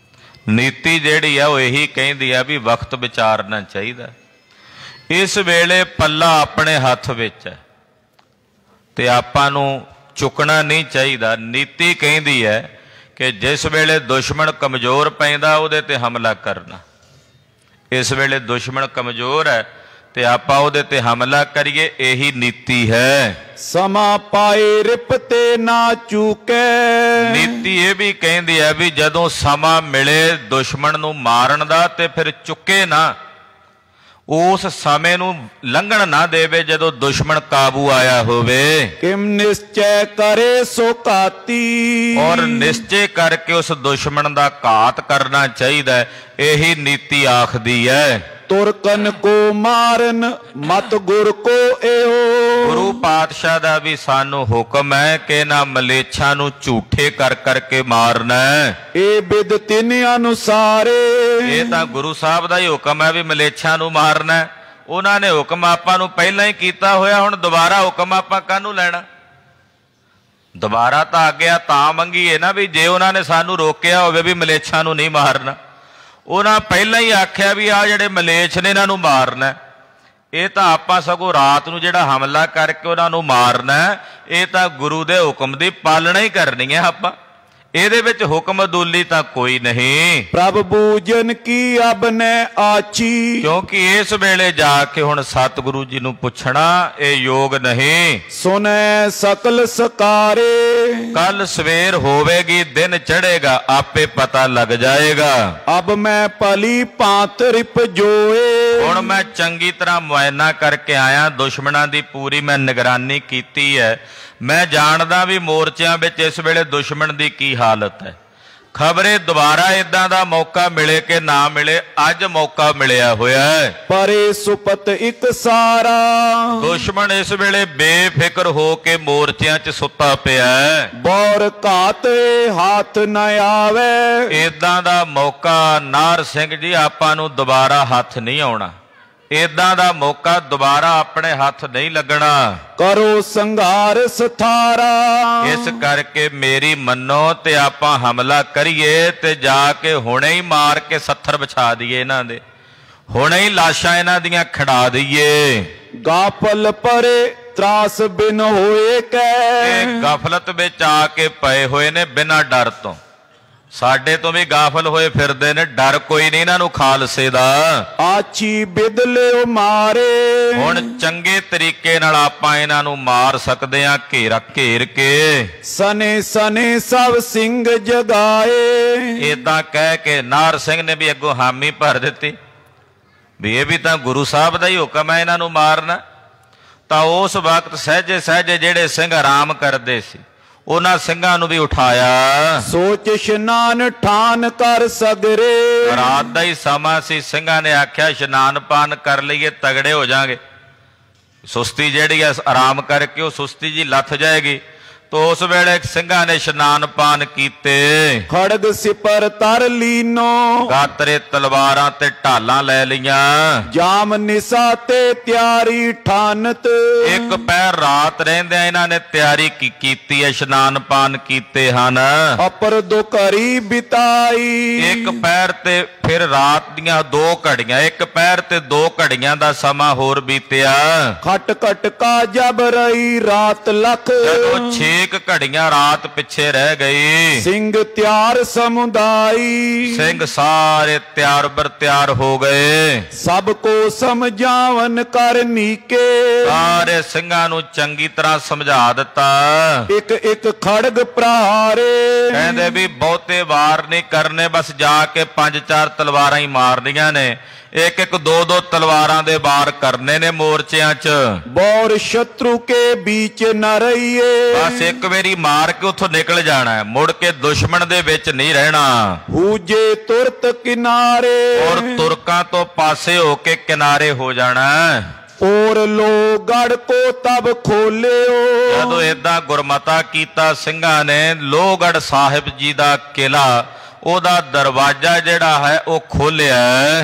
ਨੀਤੀ ਜਿਹੜੀ ਆ ਉਹ ਇਹੀ ਕਹਿੰਦੀ ਆ ਵੀ ਵਕਤ ਵਿਚਾਰਨਾ ਚਾਹੀਦਾ। ਇਸ ਵੇਲੇ ਪੱਲਾ ਆਪਣੇ ਹੱਥ ਵਿੱਚ ਹੈ ਤੇ ਆਪਾਂ ਨੂੰ ਚੁੱਕਣਾ ਨਹੀਂ ਚਾਹੀਦਾ। ਨੀਤੀ ਕਹਿੰਦੀ ਹੈ ਕਿ ਜਿਸ ਵੇਲੇ ਦੁਸ਼ਮਣ ਕਮਜ਼ੋਰ ਪੈਂਦਾ ਉਹਦੇ ਤੇ ਹਮਲਾ ਕਰਨਾ। ਇਸ ਵੇਲੇ ਦੁਸ਼ਮਣ ਕਮਜ਼ੋਰ ਹੈ ਤੇ ਆਪਾਂ ਉਹਦੇ ਤੇ ਹਮਲਾ ਕਰੀਏ, ਇਹੀ ਨੀਤੀ ਹੈ। ਸਮਾਂ ਪਾਏ ਰਿਪਤੇ ਨਾ ਚੁਕੇ, ਨੀਤੀ ਇਹ ਵੀ ਕਹਿੰਦੀ ਹੈ ਵੀ ਜਦੋਂ ਸਮਾਂ ਮਿਲੇ ਦੁਸ਼ਮਣ ਨੂੰ ਮਾਰਨ ਦਾ ਤੇ ਫਿਰ ਚੁੱਕੇ ਨਾ, ਉਸ ਸਮੇਂ ਨੂੰ ਲੰਘਣ ਨਾ ਦੇਵੇ ਜਦੋਂ ਦੁਸ਼ਮਣ ਕਾਬੂ ਆਇਆ ਹੋਵੇ। ਕਿਮ ਨਿਸ਼ਚੈ ਕਰੇ ਸੋ ਘਾਤੀ, ਔਰ ਨਿਸ਼ਚੈ ਕਰਕੇ ਉਸ ਦੁਸ਼ਮਣ ਦਾ ਘਾਤ ਕਰਨਾ ਚਾਹੀਦਾ ਹੈ, ਇਹੀ ਨੀਤੀ ਆਖਦੀ ਹੈ। ਤੁਰਕਨ ਕੋ ਮਾਰਨ ਮਤ ਗੁਰ ਕੋ ਏਓ, ਗੁਰੂ ਪਾਤਸ਼ਾਹ ਦਾ ਵੀ ਸਾਨੂੰ ਹੁਕਮ ਹੈ ਕਿ ਇਹਨਾਂ ਮਲੇਛਾਂ ਨੂੰ ਝੂਠੇ ਕਰ ਕਰਕੇ ਮਾਰਨਾ ਹੈ। ਇਹ ਬਿਦ ਤਿੰਨ ਅਨੁਸਾਰੇ, ਇਹ ਤਾਂ ਗੁਰੂ ਸਾਹਿਬ ਦਾ ਹੀ ਹੁਕਮ ਹੈ ਵੀ ਮਲੇਛਾਂ ਨੂੰ ਮਾਰਨਾ ਹੈ। ਉਹਨਾਂ ਨੇ ਹੁਕਮ ਆਪਾਂ ਨੂੰ ਪਹਿਲਾਂ ਹੀ ਕੀਤਾ ਹੋਇਆ, ਹੁਣ ਦੁਬਾਰਾ ਹੁਕਮ ਆਪਾਂ ਕਾਹਨੂੰ ਲੈਣਾ? ਦੁਬਾਰਾ ਤਾਂ ਆਗਿਆ ਤਾਂ ਮੰਗੀਏ ਨਾ ਵੀ ਜੇ ਉਹਨਾਂ ਨੇ ਸਾਨੂੰ ਰੋਕਿਆ ਹੋਵੇ ਵੀ ਮਲੇਛਾਂ ਨੂੰ ਨਹੀਂ ਮਾਰਨਾ, ਉਹਨਾਂ ਪਹਿਲਾਂ ਹੀ ਆਖਿਆ ਵੀ ਆਹ ਜਿਹੜੇ ਮਲੇਛ ਨੇ ਇਹਨਾਂ ਨੂੰ ਮਾਰਨਾ। ਇਹ ਤਾਂ ਆਪਾਂ ਸਗੋਂ ਰਾਤ ਨੂੰ ਜਿਹੜਾ ਹਮਲਾ ਕਰਕੇ ਉਹਨਾਂ ਨੂੰ ਮਾਰਨਾ, ਇਹ ਤਾਂ ਗੁਰੂ ਦੇ ਹੁਕਮ ਦੀ ਪਾਲਣਾ ਹੀ ਕਰਨੀ ਹੈ ਆਪਾਂ। ਇਹਦੇ ਵਿੱਚ ਹੁਕਮ ਅਦੂਲੀ ਤਾਂ ਕੋਈ ਨਹੀਂ। ਪ੍ਰਭ ਬੂਜਨ ਕੀ ਅਬ ਨੇ ਆਚੀ, ਕਿਉਂਕਿ ਇਸ ਵੇਲੇ ਜਾ ਕੇ ਹੁਣ ਸਤਿਗੁਰੂ ਜੀ ਨੂੰ ਪੁੱਛਣਾ ਇਹ ਯੋਗ ਨਹੀਂ। ਸੁਨੈ ਸਕਲ ਸਕਾਰੇ, ਕੱਲ ਸਵੇਰ ਹੋਵੇਗੀ, ਦਿਨ ਚੜ੍ਹੇਗਾ, ਆਪੇ ਪਤਾ ਲੱਗ ਜਾਏਗਾ। ਅਬ ਮੈਂ ਭਲੀ ਭਾਂਤ ਰਿਪ ਜੋਏ, ਹੁਣ ਮੈਂ ਚੰਗੀ ਤਰ੍ਹਾਂ ਮੁਆਇਨਾ ਕਰਕੇ ਆਇਆ, ਦੁਸ਼ਮਣਾਂ ਦੀ ਪੂਰੀ ਮੈਂ ਨਿਗਰਾਨੀ ਕੀਤੀ ਹੈ। ਮੈਂ ਜਾਣਦਾ ਵੀ ਮੋਰਚਿਆਂ ਵਿੱਚ ਇਸ ਵੇਲੇ ਦੁਸ਼ਮਣ ਦੀ ਕੀ ਹਾਲਤ ਹੈ। ਖਬਰੇ ਦੁਬਾਰਾ ਇਦਾਂ ਦਾ ਮੌਕਾ ਮਿਲੇ ਕਿ ਨਾ ਮਿਲੇ, ਅੱਜ ਮੌਕਾ ਮਿਲਿਆ ਹੋਇਆ ਹੈ। ਪਰੇ ਸੁਪਤ ਇੱਕ ਸਾਰਾ, ਦੁਸ਼ਮਣ ਇਸ ਵੇਲੇ ਬੇਫਿਕਰ ਹੋ ਕੇ ਮੋਰਚਿਆਂ 'ਚ ਸੁੱਤਾ ਪਿਆ ਹੈ। ਬੌਰ ਘਾਤੇ ਹੱਥ ਨਾ ਆਵੇ, ਇਦਾਂ ਦਾ ਮੌਕਾ ਨਾਰ ਸਿੰਘ ਜੀ ਆਪਾਂ ਨੂੰ ਦੁਬਾਰਾ ਹੱਥ ਨਹੀਂ ਆਉਣਾ। ਇਦਾਂ ਦਾ ਮੌਕਾ ਦੁਬਾਰਾ ਆਪਣੇ ਹੱਥ ਨਹੀਂ ਲੱਗਣਾ। ਕਰੋ ਸੰਘਾਰ ਸਥਾਰਾ, ਇਸ ਕਰਕੇ ਮੇਰੀ ਮੰਨੋ ਤੇ ਆਪਾਂ ਹਮਲਾ ਕਰੀਏ ਤੇ ਜਾ ਕੇ ਹੁਣੇ ਹੀ ਮਾਰ ਕੇ ਸੱਥਰ ਵਿਛਾ ਦਈਏ ਇਹਨਾਂ ਦੇ, ਹੁਣੇ ਹੀ ਲਾਸ਼ਾਂ ਇਹਨਾਂ ਦੀਆਂ ਖੜਾ ਦਈਏ। ਗਾਫਲ ਪਰੇ ਤਰਾਸ ਬਿਨ ਹੋਏ ਕੈ, ਇਹ ਗਫਲਤ ਵਿੱਚ ਆ ਕੇ ਪਏ ਹੋਏ ਨੇ ਬਿਨਾਂ ਡਰ ਤੋਂ। ਸਾਡੇ ਤੋਂ ਵੀ ਗਾਫਲ ਹੋਏ ਫਿਰਦੇ ਨੇ, ਡਰ ਕੋਈ ਨਹੀਂ ਇਹਨਾਂ ਨੂੰ ਖਾਲਸੇ ਦਾ। ਆਚੀ ਬਿਦ ਲਿਓ ਮਾਰੇ, ਹੁਣ ਚੰਗੇ ਤਰੀਕੇ ਨਾਲ ਆਪਾਂ ਇਹਨਾਂ ਨੂੰ ਮਾਰ ਸਕਦੇ ਹਾਂ, ਘੇਰਾ ਘੇਰ ਕੇ। ਸਨੇ ਸਨੇ ਸਭ ਸਿੰਘ ਜਗਾਏ, ਏਦਾਂ ਕਹਿ ਕੇ ਨਾਰ ਸਿੰਘ ਨੇ ਵੀ ਅੱਗੋਂ ਹਾਮੀ ਭਰ ਦਿੱਤੀ ਵੀ ਇਹ ਵੀ ਤਾਂ ਗੁਰੂ ਸਾਹਿਬ ਦਾ ਹੀ ਹੁਕਮ ਹੈ ਇਹਨਾਂ ਨੂੰ ਮਾਰਨਾ। ਤਾਂ ਉਸ ਵਕਤ ਸਹਿਜੇ ਸਹਿਜੇ ਜਿਹੜੇ ਸਿੰਘ ਆਰਾਮ ਕਰਦੇ ਸੀ ਉਹਨਾਂ ਸਿੰਘਾਂ ਨੂੰ ਵੀ ਉਠਾਇਆ। ਸੋਚ ਇਸ਼ਨਾਨ ਠਾਨ ਕਰ ਸਗਰੇ, ਰਾਤ ਦਾ ਹੀ ਸਮਾਂ ਸੀ। ਸਿੰਘਾਂ ਨੇ ਆਖਿਆ ਇਸ਼ਨਾਨ ਪਾਨ ਕਰ ਲਈਏ, ਤਗੜੇ ਹੋ ਜਾਾਂਗੇ। ਸੁਸਤੀ ਜਿਹੜੀ ਹੈ ਆਰਾਮ ਕਰਕੇ ਉਹ ਸੁਸਤੀ ਜੀ ਲੱਥ ਜਾਏਗੀ। ਤੋ ਉਸ ਵੇਲੇ ਸਿੰਘਾਂ ਨੇ ਇਸ਼ਨਾਨ ਪਾਨ ਕੀਤੇ। ਖੜਗ ਸਿਪਰ ਤਰ ਲੀਨੋ, ਗਾਤਰੇ ਤਲਵਾਰਾਂ ਤੇ ਢਾਲਾਂ ਲੈ ਲਈਆਂ। ਜਾਮ ਨਿਸਾ ਤੇ ਤਿਆਰੀ ਠਾਨਤ, ਇੱਕ ਪਹਿਰ ਰਾਤ ਰਹਿੰਦਿਆਂ ਇਹਨਾਂ ਨੇ ਤਿਆਰੀ ਕੀਤੀ ਹੈ, ਇਸ਼ਨਾਨ ਪਾਨ ਕੀਤੇ ਹਨ। ਅਪਰ ਦੁਕਰੀ ਬਿਤਾਈ, ਇੱਕ ਪਹਿਰ ਤੇ ਫਿਰ ਰਾਤ ਦੀਆਂ ਦੋ ਘੜੀਆਂ, ਇੱਕ ਪਹਿਰ ਤੇ ਦੋ ਘੜੀਆਂ ਦਾ ਸਮਾਂ ਹੋਰ ਬੀਤਿਆ। ਖਟ ਖਟ ਕਾ ਜਬ ਰਹੀ ਰਾਤ ਲਖ, ਜਦੋਂ ਛੇ ਇੱਕ ਘੜੀਆਂ ਰਾਤ ਪਿੱਛੇ ਰਹਿ ਗਈ। ਸਿੰਘ ਤਿਆਰ ਸਮੁਦਾਈ, ਸਿੰਘ ਸਾਰੇ ਤਿਆਰ ਬਰ ਤਿਆਰ ਹੋ ਗਏ। ਸਭ ਕੋ ਸਮਝਾਵਨ ਕਰ ਨੀਕੇ, ਸਾਰੇ ਸਿੰਘਾਂ ਨੂੰ ਚੰਗੀ ਤਰ੍ਹਾਂ ਸਮਝਾ ਦਿੱਤਾ। ਇੱਕ ਇੱਕ ਖੜਗ ਪ੍ਰਹਾਰੇ, ਕਹਿੰਦੇ ਵੀ ਬਹੁਤੇ ਵਾਰ ਨਹੀਂ ਕਰਨੇ, ਬਸ ਜਾ ਕੇ ਪੰਜ ਚਾਰ ਤਲਵਾਰਾਂ ਹੀ ਮਾਰਨੀਆਂ ਨੇ। ਇੱਕ ਇੱਕ ਦੋ ਦੋ ਤਲਵਾਰਾਂ ਦੇ ਵਾਰ ਕਰਨੇ ਨੇ ਮੋਰਚਿਆਂ 'ਚ। ਬੌਰ ਸ਼ਤਰੂ ਕੇ ਵਿੱਚ ਨ ਰਹੀਏ, ਬਸ ਇੱਕ ਵਾਰੀ ਮਾਰ ਕੇ ਉੱਥੋਂ ਨਿਕਲ ਜਾਣਾ ਹੈ, ਮੁੜ ਕੇ ਦੁਸ਼ਮਣ ਦੇ ਵਿੱਚ ਨਹੀਂ ਰਹਿਣਾ। ਹੂਜੇ ਤੁਰਤ ਕਿਨਾਰੇ, ਔਰ ਤੁਰਕਾਂ ਤੋਂ ਪਾਸੇ ਹੋ ਕੇ ਕਿਨਾਰੇ ਹੋ ਜਾਣਾ। ਔਰ ਲੋ ਗੜ ਕੋ ਤਬ ਖੋਲਿਓ, ਜਦੋਂ ਏਦਾਂ ਗੁਰਮਤਾ ਕੀਤਾ ਸਿੰਘਾਂ ਨੇ, ਲੋਹਗੜ੍ਹ ਸਾਹਿਬ ਜੀ ਦਾ ਕਿਲਾ, ਉਹਦਾ ਦਰਵਾਜ਼ਾ ਜਿਹੜਾ ਹੈ ਉਹ ਖੋਲਿਆ।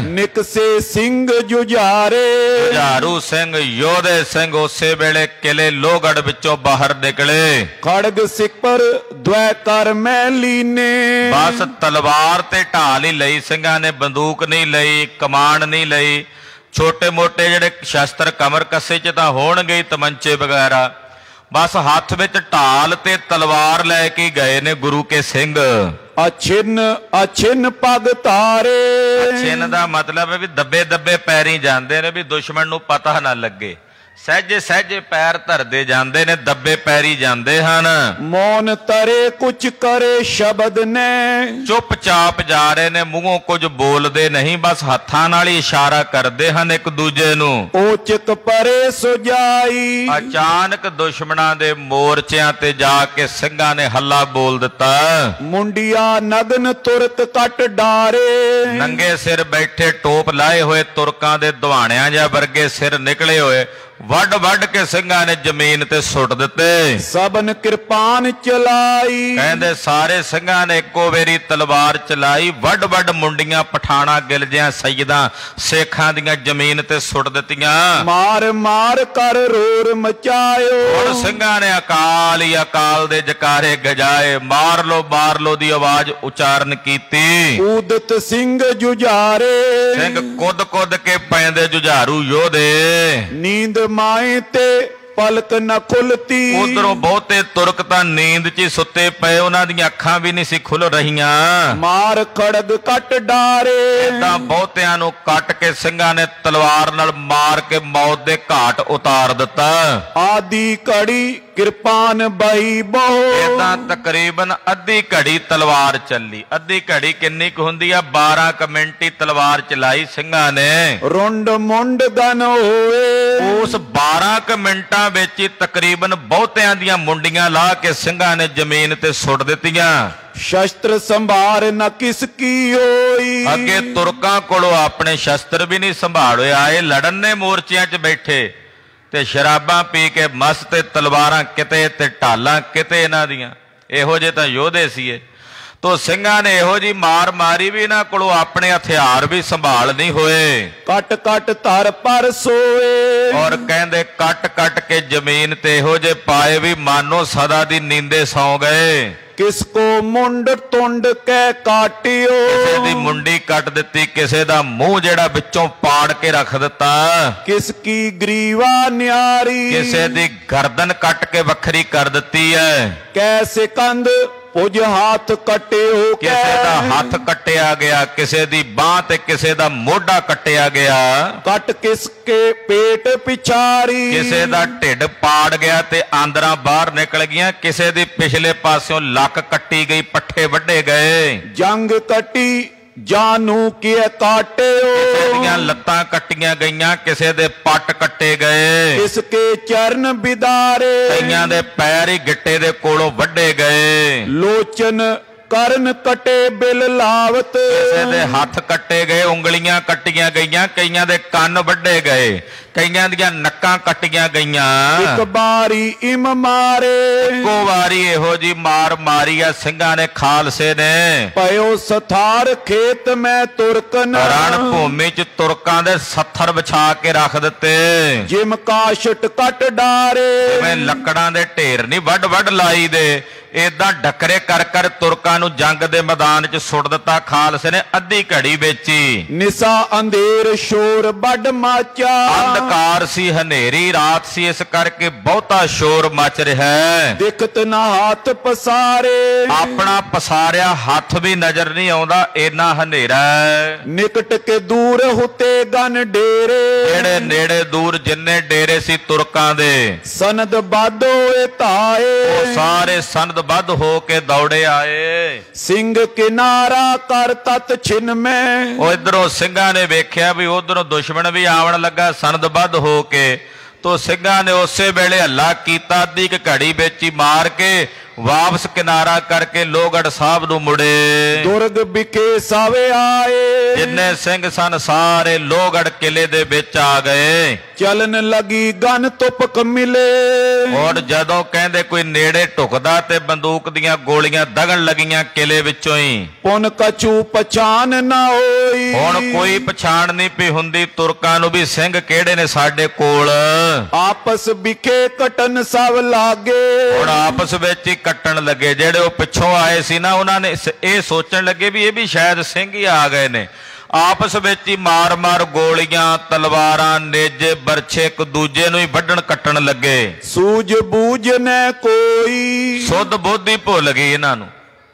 ਨਿਕਸੇ ਸਿੰਘ ਜੁਝਾਰੇ, ਜੁਝਾਰੂ ਸਿੰਘ ਯੋਧੇ ਸਿੰਘ ਉਸੇ ਵੇਲੇ ਕਿਲੇ ਲੋਹਗੜ੍ਹ ਵਿੱਚੋਂ ਬਾਹਰ ਨਿਕਲੇ। ਖੜਗ ਸਿਪਰ ਦ્વੈ ਕਰ ਮੈਂ ਲੀਨੇ, ਬਸ ਤਲਵਾਰ ਤੇ ਢਾਲ ਹੀ ਲਈ ਸਿੰਘਾਂ ਨੇ, ਬੰਦੂਕ ਨਹੀਂ ਲਈ, ਕਮਾਨ ਨਹੀਂ ਲਈ। ਛੋਟੇ ਮੋਟੇ ਜਿਹੜੇ ਸ਼ਸਤਰ ਕਮਰ ਕੱਸੇ 'ਚ ਤਾਂ ਹੋਣਗੇ ਤਮੰਚੇ ਵਗੈਰਾ, ਬਸ ਹੱਥ ਵਿੱਚ ਢਾਲ ਤੇ ਤਲਵਾਰ ਲੈ ਕੇ ਗਏ ਨੇ ਗੁਰੂ ਕੇ ਸਿੰਘ। ਅਛਿਨ ਅਛਿਨ ਪਗ ਤਾਰੇ, ਅਛਿਨ ਦਾ ਮਤਲਬ ਹੈ ਵੀ ਦੱਬੇ ਦੱਬੇ ਪੈਰੀ ਜਾਂਦੇ ਨੇ ਵੀ ਦੁਸ਼ਮਣ ਨੂੰ ਪਤਾ ਨਾ ਲੱਗੇ। ਸਹਿਜੇ ਸਹਿਜੇ ਪੈਰ ਧਰਦੇ ਜਾਂਦੇ ਨੇ, ਦੱਬੇ ਪੈਰੀ ਜਾਂਦੇ ਹਨ। ਮੌਨ ਤਰੇ ਕੁਛ ਕਰੇ ਸ਼ਬਦ ਨੇ, ਚੁੱਪਚਾਪ ਜਾ ਰਹੇ ਨੇ, ਮੂੰਹੋਂ ਕੁਝ ਬੋਲਦੇ ਨਹੀਂ, ਬਸ ਹੱਥਾਂ ਨਾਲ ਹੀ ਇਸ਼ਾਰਾ ਕਰਦੇ ਹਨ ਇੱਕ ਦੂਜੇ ਨੂੰ। ਓਚਕ ਪਰੇ ਸੁਜਾਈ, ਅਚਾਨਕ ਦੁਸ਼ਮਣਾਂ ਦੇ ਮੋਰਚਿਆਂ ਤੇ ਜਾ ਕੇ ਸਿੰਘਾਂ ਨੇ ਹੱਲਾ ਬੋਲ ਦਿੱਤਾ। ਮੁੰਡਿਆ ਨਗਨ ਤੁਰਤ ਕੱਟ ਡਾਰੇ, ਨੰਗੇ ਸਿਰ ਬੈਠੇ, ਟੋਪ ਲਾਏ ਹੋਏ ਤੁਰਕਾਂ ਦੇ ਦਵਾਣਿਆਂ ਜਾਂ ਵਰਗੇ ਸਿਰ ਨਿਕਲੇ ਹੋਏ, ਵੱਢ ਵੱਢ ਕੇ ਸਿੰਘਾਂ ਨੇ ਜ਼ਮੀਨ ਤੇ ਸੁੱਟ ਦਿੱਤੇ। ਸਭਨ ਕਿਰਪਾਨ ਚਲਾਈ, ਕਹਿੰਦੇ ਸਾਰੇ ਸਿੰਘਾਂ ਨੇ ਇੱਕੋ ਵੇਰੀ ਤਲਵਾਰ ਚਲਾਈ, ਵੱਢ ਵੱਢ ਮੁੰਡੀਆਂ ਪਠਾਣਾ ਗਿਲਜਿਆਂ ਸੈਯਦਾਂ ਸੇਖਾਂ ਦੀਆਂ ਜ਼ਮੀਨ ਤੇ ਸੁੱਟ ਦਿੱਤੀਆਂ। ਮਾਰ ਮਾਰ ਕਰ ਰੋਰ ਮਚਾਇਓ, ਹੁਣ ਸਿੰਘਾਂ ਨੇ ਅਕਾਲ ਹੀ ਅਕਾਲ ਦੇ ਜਕਾਰੇ ਗਜਾਏ, ਮਾਰ ਲੋ ਮਾਰ ਲੋ ਦੀ ਆਵਾਜ਼ ਉਚਾਰਨ ਕੀਤੀ। ਉਦਤ ਸਿੰਘ ਜੁਝਾਰੇ, ਸਿੰਘ ਕੁੱਦ ਕੁੱਦ ਕੇ ਪੈਂਦੇ ਜੁਝਾਰੂ ਯੋਧੇ। ਨੀਂਦ ਮਾਏ ਤੇ ਪਲਕ ਨਾ ਖੁੱਲਤੀ, ਉਧਰੋਂ ਬਹੁਤੇ ਤੁਰਕ ਤਾਂ ਨੀਂਦ 'ਚ ਹੀ ਸੁੱਤੇ ਪਏ, ਉਹਨਾਂ ਦੀਆਂ ਅੱਖਾਂ ਵੀ ਨਹੀਂ ਸੀ ਖੁੱਲ ਰਹੀਆਂ। ਮਾਰ ਖੜਗ ਕੱਟ ਡਾਰੇ, ਏਦਾਂ ਬਹੁਤਿਆਂ ਨੂੰ ਕੱਟ ਕੇ ਸਿੰਘਾਂ ਨੇ ਤਲਵਾਰ ਨਾਲ ਮਾਰ ਕੇ ਮੌਤ ਦੇ ਘਾਟ ਉਤਾਰ ਦਿੱਤਾ। ਆਦੀ ਘੜੀ ਕਿਰਪਾਨ ਬਈ ਬਹੁ, ਏਦਾਂ ਤਕਰੀਬਨ ਅੱਧੀ ਘੜੀ ਤਲਵਾਰ ਚੱਲੀ। ਅੱਧੀ ਘੜੀ ਕਿੰਨੀ ਕੁ ਹੁੰਦੀ ਆ? ਬਾਰਾਂ ਕੁ ਮਿੰਟ ਹੀ ਤਲਵਾਰ ਚਲਾਈ ਸਿੰਘਾਂ ਨੇ। ਰੁੰਡ ਮੁੰਡ ਗਨ ਹੋਏ, ਉਸ ਬਾਰਾਂ ਕੁ ਮਿੰਟਾਂ ਵਿੱਚ ਹੀ ਤਕਰੀਬਨ ਬਹੁਤਿਆਂ ਦੀਆਂ ਮੁੰਡੀਆਂ ਲਾ ਕੇ ਸਿੰਘਾਂ ਨੇ ਜ਼ਮੀਨ ਤੇ ਸੁੱਟ ਦਿੱਤੀਆਂ। ਸ਼ਸਤਰ ਸੰਭਾਰ ਨਾ ਕਿਸ ਕੀ ਹੋਈ, ਅੱਗੇ ਤੁਰਕਾਂ ਕੋਲੋਂ ਆਪਣੇ ਸ਼ਸਤਰ ਵੀ ਨਹੀਂ ਸੰਭਾਲੇ ਆਏ, ਲੜਨ ਨੇ ਮੋਰਚਿਆਂ 'ਚ ਬੈਠੇ ਤੇ ਸ਼ਰਾਬਾਂ ਪੀ ਕੇ ਮਸਤ, ਤੇ ਤਲਵਾਰਾਂ ਕਿਤੇ ਤੇ ਢਾਲਾਂ ਕਿਤੇ ਇਹਨਾਂ ਦੀਆਂ। ਇਹੋ ਜਿਹੇ ਤਾਂ ਯੋਧੇ ਸੀਏ। ਤੋ ਸਿੰਘਾਂ ਨੇ ਇਹੋ ਜੀ ਮਾਰ ਮਾਰੀ ਵੀ ਇਹਨਾਂ ਕੋਲੋਂ ਆਪਣੇ ਹਥਿਆਰ ਵੀ ਸੰਭਾਲ ਨਹੀਂ ਹੋਏ। ਕੱਟ ਕੱਟ ਧਰ ਪਰ ਸੋਏ, ਔਰ ਕਹਿੰਦੇ ਕੱਟ ਕੱਟ ਕੇ ਜ਼ਮੀਨ ਤੇ ਇਹੋ ਜਿਹੇ ਪਾਏ ਵੀ ਮਾਨੋ ਸਦਾ ਦੀ ਨੀਂਦੇ ਸੌ ਗਏ। ਕਿਸ ਕੋ ਮੁੰਡ ਤੁੰਡ ਕਹਿ ਕਾਟਿਓ, ਕਿਸੇ ਦੀ ਮੁੰਡੀ ਕੱਟ ਦਿੱਤੀ, ਕਿਸੇ ਦਾ ਮੂੰਹ ਜਿਹੜਾ ਵਿੱਚੋਂ ਪਾੜ ਕੇ ਰੱਖ ਦਿੱਤਾ। ਕਿਸ ਕੀ ਗਰੀਵਾ ਨਿਆਰੀ, ਕਿਸੇ ਦੀ ਗਰਦਨ ਕੱਟ ਕੇ ਵੱਖਰੀ ਕਰ ਦਿੱਤੀ ਹੈ। ਕੈਸੇ ਕੰਧ ਪੁਜ ਹੱਥ ਕੱਟਿਓ, ਕਿਸੇ ਦਾ ਹੱਥ ਕੱਟਿਆ ਗਿਆ, ਕਿਸੇ ਦੀ ਬਾਹ ਤੇ ਕਿਸੇ ਦਾ ਮੋਢਾ ਕੱਟਿਆ ਗਿਆ। ਕੱਟ ਕਿਸ ਕੇ ਪੇਟ ਪਿਛਾਰੀ, ਕਿਸੇ ਦਾ ਢਿੱਡ ਪਾੜ ਗਿਆ ਤੇ ਆਂਦਰਾਂ ਬਾਹਰ ਨਿਕਲ ਗਈਆਂ। ਕਿਸੇ ਦੀ ਪਿਛਲੇ ਪਾਸਿਓਂ ਲੱਕ ਕੱਟੀ ਗਈ, ਪੱਠੇ ਵੱਢੇ ਗਏ। ਜੰਗ ਕੱਟੀ ਜਾਨੂ ਕੀ ਕਾਟਿਓ, ਕਿਸੇ ਦੀਆਂ ਲੱਤਾਂ ਕੱਟੀਆਂ ਗਈਆਂ, ਕਿਸੇ ਦੇ ਪੱਟ ਕੱਟੇ ਗਏ। ਇਸ ਕੇ ਚਰਨ ਬਿਦਾਰੇ, ਕਈਆਂ ਦੇ ਪੈਰ ਹੀ ਗਿੱਟੇ ਦੇ ਕੋਲੋਂ ਵੱਢੇ ਗਏ। ਲੋਚਨ ਕਰਨ ਕਟੇ ਬਿਲ ਲਾਵਤ, ਕਿਸੇ ਦੇ ਹੱਥ ਕੱਟੇ ਗਏ, ਉਂਗਲੀਆਂ ਕੱਟੀਆਂ ਗਈਆਂ, ਕਈਆਂ ਦੇ ਕੰਨ ਵੱਢੇ ਗਏ, ਕਈਆਂ ਦੀਆਂ ਨੱਕਾਂ ਕੱਟੀਆਂ ਗਈਆਂ। ਇੱਕ ਬਾਰੀ ਇਮ ਮਾਰੇ, ਇੱਕੋ ਵਾਰੀ ਇਹੋ ਜੀ ਮਾਰ ਮਾਰੀ ਆ ਸਿੰਘਾਂ ਨੇ ਖਾਲਸੇ ਨੇ। ਪਇਓ ਸਥਾਰ ਖੇਤ ਮੈਂ ਤੁਰਕਨ, ਰਣ ਭੂਮੀ 'ਚ ਤੁਰਕਾਂ ਦੇ ਸੱਥਰ ਵਿਛਾ ਕੇ ਰੱਖ ਦਿੱਤੇ। ਜਿਮ ਕਾਸ਼ਟ ਕੱਟ ਡਾਰੇ, ਜਿਵੇਂ ਲੱਕੜਾਂ ਦੇ ਢੇਰ ਨਹੀਂ ਵੱਢ ਵੱਢ ਲਾਈ ਦੇ, ਏਦਾਂ ਡੱਕਰੇ ਕਰ ਕਰ ਤੁਰਕਾਂ ਨੂੰ ਜੰਗ ਦੇ ਮੈਦਾਨ 'ਚ ਸੁੱਟ ਦਿੱਤਾ ਖਾਲਸੇ ਨੇ ਅੱਧੀ ਘੜੀ ਵਿੱਚ ਹੀ। ਨਿਸਾ ਅੰਧੇਰ ਸ਼ੋਰ ਵੱਡ ਮਾਚਾ, ਅੰਧਕਾਰ ਸੀ, ਹਨੇਰੀ ਰਾਤ ਸੀ, ਇਸ ਕਰਕੇ ਬਹੁਤਾ ਸ਼ੋਰ ਮਚ ਰਿਹਾ। ਦਿਖਤ ਨਾ ਹੱਥ ਪਸਾਰੇ, ਆਪਣਾ ਪਸਾਰਿਆ ਹੱਥ ਵੀ ਨਜ਼ਰ ਨਹੀਂ ਆਉਂਦਾ, ਇੰਨਾ ਹਨੇਰਾ। ਨਿਕਟ ਕੇ ਦੂਰ ਹੁਤੇ ਗਨ ਡੇਰੇ, ਜਿਹੜੇ ਨੇੜੇ ਦੂਰ ਜਿੰਨੇ ਡੇਰੇ ਸੀ ਤੁਰਕਾਂ ਦੇ, ਸਨਦ ਬਾਦੋਏ ਧਾਏ, ਉਹ ਸਾਰੇ ਸਨਦ ਬੱਧ ਹੋ ਕੇ ਦੌੜੇ ਆਏ। ਸਿੰਘ ਕਿਨਾਰਾ ਕਰ ਤਤ ਛਿਨ ਮੈਂ, ਉਹ ਇਧਰੋਂ ਸਿੰਘਾਂ ਨੇ ਵੇਖਿਆ ਵੀ ਉਧਰੋਂ ਦੁਸ਼ਮਣ ਵੀ ਆਉਣ ਲੱਗਾ ਸਨਦਬੱਧ ਹੋ ਕੇ। ਤੋ ਸਿੰਘਾਂ ਨੇ ਉਸੇ ਵੇਲੇ ਹੱਲਾ ਕੀਤਾ, ਅੱਧੀ ਕੁ ਘੜੀ ਵਿੱਚ ਹੀ ਮਾਰ ਕੇ ਵਾਪਸ ਕਿਨਾਰਾ ਕਰਕੇ ਲੋਹਗੜ੍ਹ ਸਾਹਿਬ ਨੂੰ ਮੁੜੇ। ਦੁਰਗ ਵਿਖੇ ਸਾਵੇ ਆਏ, ਜਿੰਨੇ ਸਿੰਘ ਸਨ ਸਾਰੇ ਲੋਹਗੜ੍ਹ ਕਿਲੇ ਦੇ ਵਿੱਚ ਆ ਗਏ। ਚਲਨ ਲਗੀ ਗਨ ਤੁਪਕ ਮਿਲੇ, ਔਰ ਜਦੋਂ ਕਹਿੰਦੇ ਕੋਈ ਨੇੜੇ ਢੁਕਦਾ ਤੇ ਬੰਦੂਕ ਦੀਆਂ ਗੋਲੀਆਂ ਦਗਣ ਲੱਗੀਆਂ ਕਿਲੇ ਵਿੱਚੋਂ ਹੀ। ਪੁਨ ਕਛੂ ਪਛਾਨ ਨਾ ਹੋਈ, ਹੁਣ ਕੋਈ ਪਛਾਣ ਨਹੀਂ ਪਈ ਹੁੰਦੀ ਤੁਰਕਾਂ ਨੂੰ ਵੀ ਸਿੰਘ ਕਿਹੜੇ ਨੇ ਸਾਡੇ ਕੋਲ। ਆਪਸ ਵਿਖੇ ਕਟਨ ਸਭ ਲਾਗੇ, ਹੁਣ ਆਪਸ ਵਿੱਚ ਹੀ ਕੱਟਣ ਲੱਗੇ। ਜਿਹੜੇ ਉਹ ਪਿੱਛੋਂ ਆਏ ਸੀ ਨਾ, ਉਹਨਾਂ ਨੇ ਇਹ ਸੋਚਣ ਲੱਗੇ ਵੀ ਇਹ ਵੀ ਸ਼ਾਇਦ ਸਿੰਘ ਹੀ ਆ ਗਏ ਨੇ। ਆਪਸ ਵਿੱਚ ਹੀ ਮਾਰ ਮਾਰ ਗੋਲੀਆਂ, ਤਲਵਾਰਾਂ, ਨੇਜੇ, ਬਰਛੇ ਇੱਕ ਦੂਜੇ ਨੂੰ ਹੀ ਵੱਢਣ ਕੱਟਣ ਲੱਗੇ। ਸੂਝ ਬੂਝ ਨੇ ਕੋਈ, ਸੁੱਧ ਬੁੱਧ ਹੀ ਭੁੱਲ ਗਈ ਇਹਨਾਂ ਨੂੰ,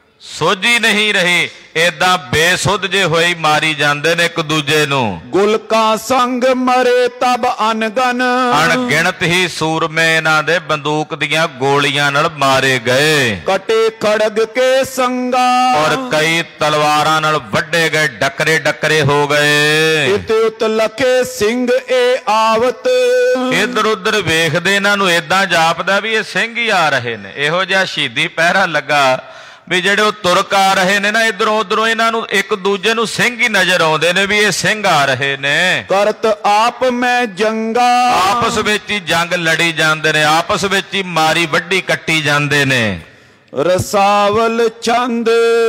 ਸੋਝੀ ਨਹੀਂ ਰਹੀ। ਏਦਾਂ ਬੇਸੁੱਧ ਜੇ ਹੋਈ ਮਾਰੀ ਜਾਂਦੇ ਨੇ ਇੱਕ ਦੂਜੇ ਨੂੰ। ਗੁਲਕਾਂ ਸੰਗ ਮਰੇ ਤਬ ਅਨਗਨ, ਅਣਗਿਣਤ ਹੀ ਸੂਰਮੇ ਇਹਨਾਂ ਦੇ ਬੰਦੂਕ ਦੀਆਂ ਗੋਲੀਆਂ ਨਾਲ ਮਾਰੇ ਗਏ। ਕਟੇ ਖੜਗ ਕੇ ਸੰਗਾ, ਔਰ ਕਈ ਤਲਵਾਰਾਂ ਨਾਲ ਵੱਢੇ ਗਏ, ਡੱਕਰੇ ਡੱਕਰੇ ਹੋ ਗਏ। ਇਤੇ ਉਤ ਲਖੇ ਸਿੰਘ ਇਹ ਆਵਤ, ਇੱਧਰ ਉੱਧਰ ਵੇਖਦੇ ਇਹਨਾਂ ਨੂੰ ਏਦਾਂ ਜਾਪਦਾ ਵੀ ਇਹ ਸਿੰਘ ਹੀ ਆ ਰਹੇ ਨੇ। ਇਹੋ ਜਿਹਾ ਸ਼ਹੀਦੀ ਪਹਿਰਾ ਲੱਗਾ। ਵੀ ਜਿਹੜੇ ਉਹ ਤੁਰਕ ਆ ਰਹੇ ਨੇ ਨਾ ਇਧਰੋਂ ਉਧਰੋਂ, ਇਹਨਾਂ ਨੂੰ ਇੱਕ ਦੂਜੇ ਨੂੰ ਸਿੰਘ ਹੀ ਨਜ਼ਰ ਆਉਂਦੇ ਨੇ ਵੀ ਇਹ ਸਿੰਘ ਆ ਰਹੇ ਨੇ। ਕਰਤ ਆਪ ਮੈਂ ਜੰਗਾ, ਆਪਸ ਵਿੱਚ ਹੀ ਜੰਗ ਲੜੀ ਜਾਂਦੇ ਨੇ, ਆਪਸ ਵਿੱਚ ਹੀ ਮਾਰੀ ਵੱਢੀ ਕੱਟੀ ਜਾਂਦੇ ਨੇ। ਰਸਾਵਲ ਚੰਦ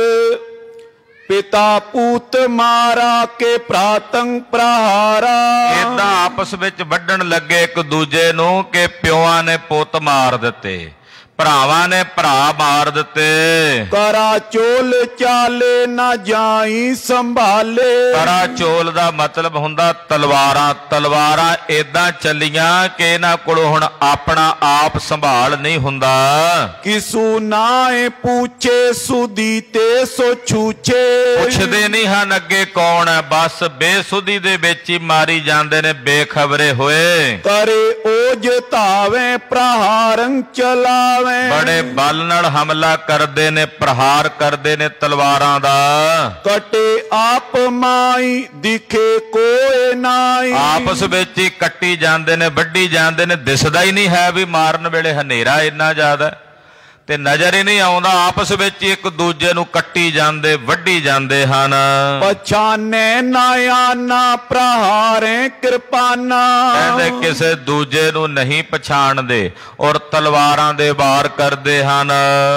ਪਿਤਾ ਪੂਤ ਮਾਰਾ ਕੇ ਪ੍ਰਾਤੰ ਪ੍ਰਹਾਰਾ। ਏਦਾਂ ਆਪਸ ਵਿੱਚ ਵੱਢਣ ਲੱਗੇ ਇੱਕ ਦੂਜੇ ਨੂੰ ਕਿ ਪਿਓਾਂ ਨੇ ਪੁੱਤ ਮਾਰ ਦਿੱਤੇ, ਭਰਾਵਾਂ ਨੇ ਭਰਾ ਮਾਰ ਦਿੱਤੇ। ਕਰਾ ਚੋਲ ਚਾਲੇ ਨਾ ਜਾਈ ਸੰਭਾਲੇ। ਕਰਾ ਚੋਲ ਦਾ ਮਤਲਬ ਹੁੰਦਾ ਤਲਵਾਰਾਂ। ਤਲਵਾਰਾਂ ਏਦਾਂ ਚੱਲੀਆਂ ਕਿ ਇਹਨਾਂ ਕੋਲੋਂ ਹੁਣ ਆਪਣਾ ਆਪ ਸੰਭਾਲ ਨਹੀਂ ਹੁੰਦਾ। ਕਿਸੂ ਨਾਏ ਪੁੱਛੇ ਸੁਦੀ ਤੇ ਸੋ ਛੂਛੇ। ਪੁੱਛਦੇ ਨਹੀਂ ਹਨ ਅੱਗੇ ਕੌਣ ਹੈ, ਬਸ ਬੇਸੁਧੀ ਦੇ ਵਿੱਚ ਹੀ ਮਾਰੀ ਜਾਂਦੇ ਨੇ ਬੇਖਬਰੇ ਹੋਏ। ਕਰੇ ਓਜ ਧਾਵੇਂ ਪ੍ਰਹਾਰੰ ਚਲਾਵੇ। ਬੜੇ ਬਲ ਨਾਲ ਹਮਲਾ ਕਰਦੇ ਨੇ, ਪ੍ਰਹਾਰ ਕਰਦੇ ਨੇ ਤਲਵਾਰਾਂ ਦਾ। ਕਟੇ ਆਪ ਮਾਈ ਦਿਖੇ ਕੋਏ ਨਾਈ। ਆਪਸ ਵਿੱਚ ਹੀ ਕੱਟੀ ਜਾਂਦੇ ਨੇ, ਵੱਢੀ ਜਾਂਦੇ ਨੇ, ਦਿਸਦਾ ਹੀ ਨਹੀਂ ਹੈ ਵੀ ਮਾਰਨ ਵੇਲੇ ਹਨੇਰਾ ਇੰਨਾ ਜ਼ਿਆਦਾ ਤੇ ਨਜ਼ਰ ਹੀ ਨਹੀਂ ਆਉਂਦਾ। ਆਪਸ ਵਿੱਚ ਹੀ ਇੱਕ ਦੂਜੇ ਨੂੰ ਕੱਟੀ ਜਾਂਦੇ, ਵੱਢੀ ਜਾਂਦੇ ਹਨ। ਪਛਾਨੇ ਨਾ ਨਾ ਪ੍ਰਹਾਰੇ ਕਿਰਪਾਨਾ। ਕਹਿੰਦੇ ਕਿਸੇ ਦੂਜੇ ਨੂੰ ਨਹੀਂ ਪਛਾਣਦੇ ਔਰ ਤਲਵਾਰਾਂ ਦੇ ਵਾਰ ਕਰਦੇ ਹਨ।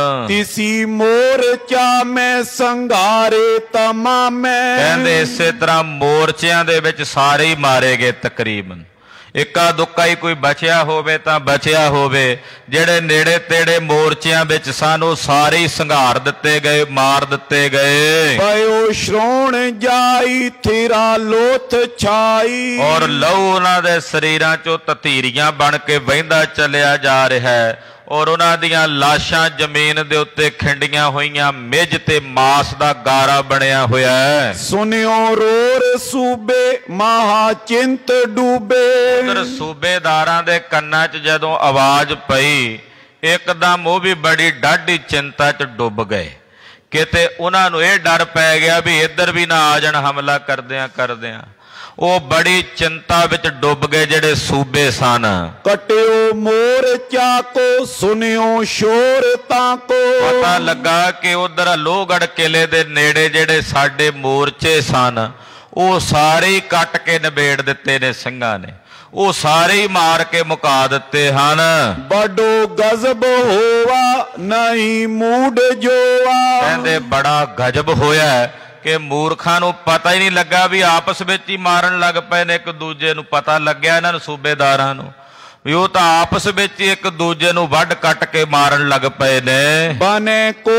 ਤਿਸੀ ਮੋਰਚਾ ਮੈਂ ਸੰਘਾਰੇ ਤਮਾਮੇ। ਕਹਿੰਦੇ ਇਸੇ ਤਰ੍ਹਾਂ ਮੋਰਚਿਆਂ ਦੇ ਵਿੱਚ ਸਾਰੇ ਹੀ ਮਾਰੇ ਗਏ ਤਕਰੀਬਨ। ਇੱਕਾ ਦੁੱਕਾ ਹੀ ਕੋਈ ਬਚਿਆ ਹੋਵੇ ਤਾਂ ਬਚਿਆ ਹੋਵੇ। ਜਿਹੜੇ ਨੇੜੇ ਤੇੜੇ ਮੋਰਚਿਆਂ ਵਿੱਚ ਸਨ ਉਹ ਸਾਰੇ ਹੀ ਸੰਘਾਰ ਦਿੱਤੇ ਗਏ, ਮਾਰ ਦਿੱਤੇ ਗਏ। ਪਇਓ ਸ਼੍ਰੋਣ ਜਾਈ ਥਿਰਾ ਲੋਥ ਛਾਈ। ਔਰ ਲਹੂ ਉਹਨਾਂ ਦੇ ਸਰੀਰਾਂ ਚੋਂ ਤਤੀਰੀਆਂ ਬਣ ਕੇ ਵਹਿੰਦਾ ਚੱਲਿਆ ਜਾ ਰਿਹਾ ਹੈ ਔਰ ਉਹਨਾਂ ਦੀਆਂ ਲਾਸ਼ਾਂ ਜ਼ਮੀਨ ਦੇ ਉੱਤੇ ਖਿੰਡੀਆਂ ਹੋਈਆਂ, ਮਿੱਝ ਤੇ ਮਾਸ ਦਾ ਗਾਰਾ ਬਣਿਆ ਹੋਇਆ ਹੈ। ਸੁਨਿਓ ਰੋਰ ਸੂਬੇ ਮਹਾ ਚਿੰਤ ਡੂਬੇ। ਉਧਰ ਸੂਬੇਦਾਰਾਂ ਦੇ ਕੰਨਾਂ 'ਚ ਜਦੋਂ ਆਵਾਜ਼ ਪਈ ਇੱਕਦਮ ਉਹ ਵੀ ਬੜੀ ਡਾਢੀ ਚਿੰਤਾ 'ਚ ਡੁੱਬ ਗਏ। ਕਿਤੇ ਉਹਨਾਂ ਨੂੰ ਇਹ ਡਰ ਪੈ ਗਿਆ ਵੀ ਇੱਧਰ ਵੀ ਨਾ ਆ ਜਾਣ ਹਮਲਾ ਕਰਦਿਆਂ ਕਰਦਿਆਂ। ਉਹ ਬੜੀ ਚਿੰਤਾ ਵਿੱਚ ਡੁੱਬ ਗਏ ਜਿਹੜੇ ਸੂਬੇ ਸਨ। ਕਟਿਓ ਮੋਰਚਾ ਕੋ ਸੁਨਿਓ ਸ਼ੋਰ ਤਾਂ ਕੋ। ਪਤਾ ਲੱਗਾ ਕਿ ਉਧਰ ਲੋਹਗੜ੍ਹ ਕਿਲੇ ਦੇ ਨੇੜੇ ਜਿਹੜੇ ਸਾਡੇ ਮੋਰਚੇ ਸਨ ਉਹ ਸਾਰੇ ਹੀ ਕੱਟ ਕੇ ਨਿਬੇੜ ਦਿੱਤੇ ਨੇ ਸਿੰਘਾਂ ਨੇ। ਉਹ ਸਾਰੇ ਹੀ ਮਾਰ ਕੇ ਮੁਕਾ ਦਿੱਤੇ ਹਨ। ਬੜੋ ਗਜ਼ਬ ਹੋਵਾ ਨਹੀਂ ਮੂਡ ਜੋਵਾ। ਕਹਿੰਦੇ ਬੜਾ ਗਜਬ ਹੋਇਆ ਕਿ ਮੂਰਖਾਂ ਨੂੰ ਪਤਾ ਹੀ ਨਹੀਂ ਲੱਗਾ ਵੀ ਆਪਸ ਵਿੱਚ ਹੀ ਮਾਰਨ ਲੱਗ ਪਏ ਨੇ ਇੱਕ ਦੂਜੇ ਨੂੰ। ਪਤਾ ਲੱਗਿਆ ਇਹਨਾਂ ਨੂੰ ਸੂਬੇਦਾਰਾਂ ਨੂੰ ਵੀ ਉਹ ਤਾਂ ਆਪਸ ਵਿੱਚ ਹੀ ਇੱਕ ਦੂਜੇ ਨੂੰ ਵੱਢ ਕੱਟ ਕੇ ਮਾਰਨ ਲੱਗ ਪਏ ਨੇ। ਬਨੇ ਕੋ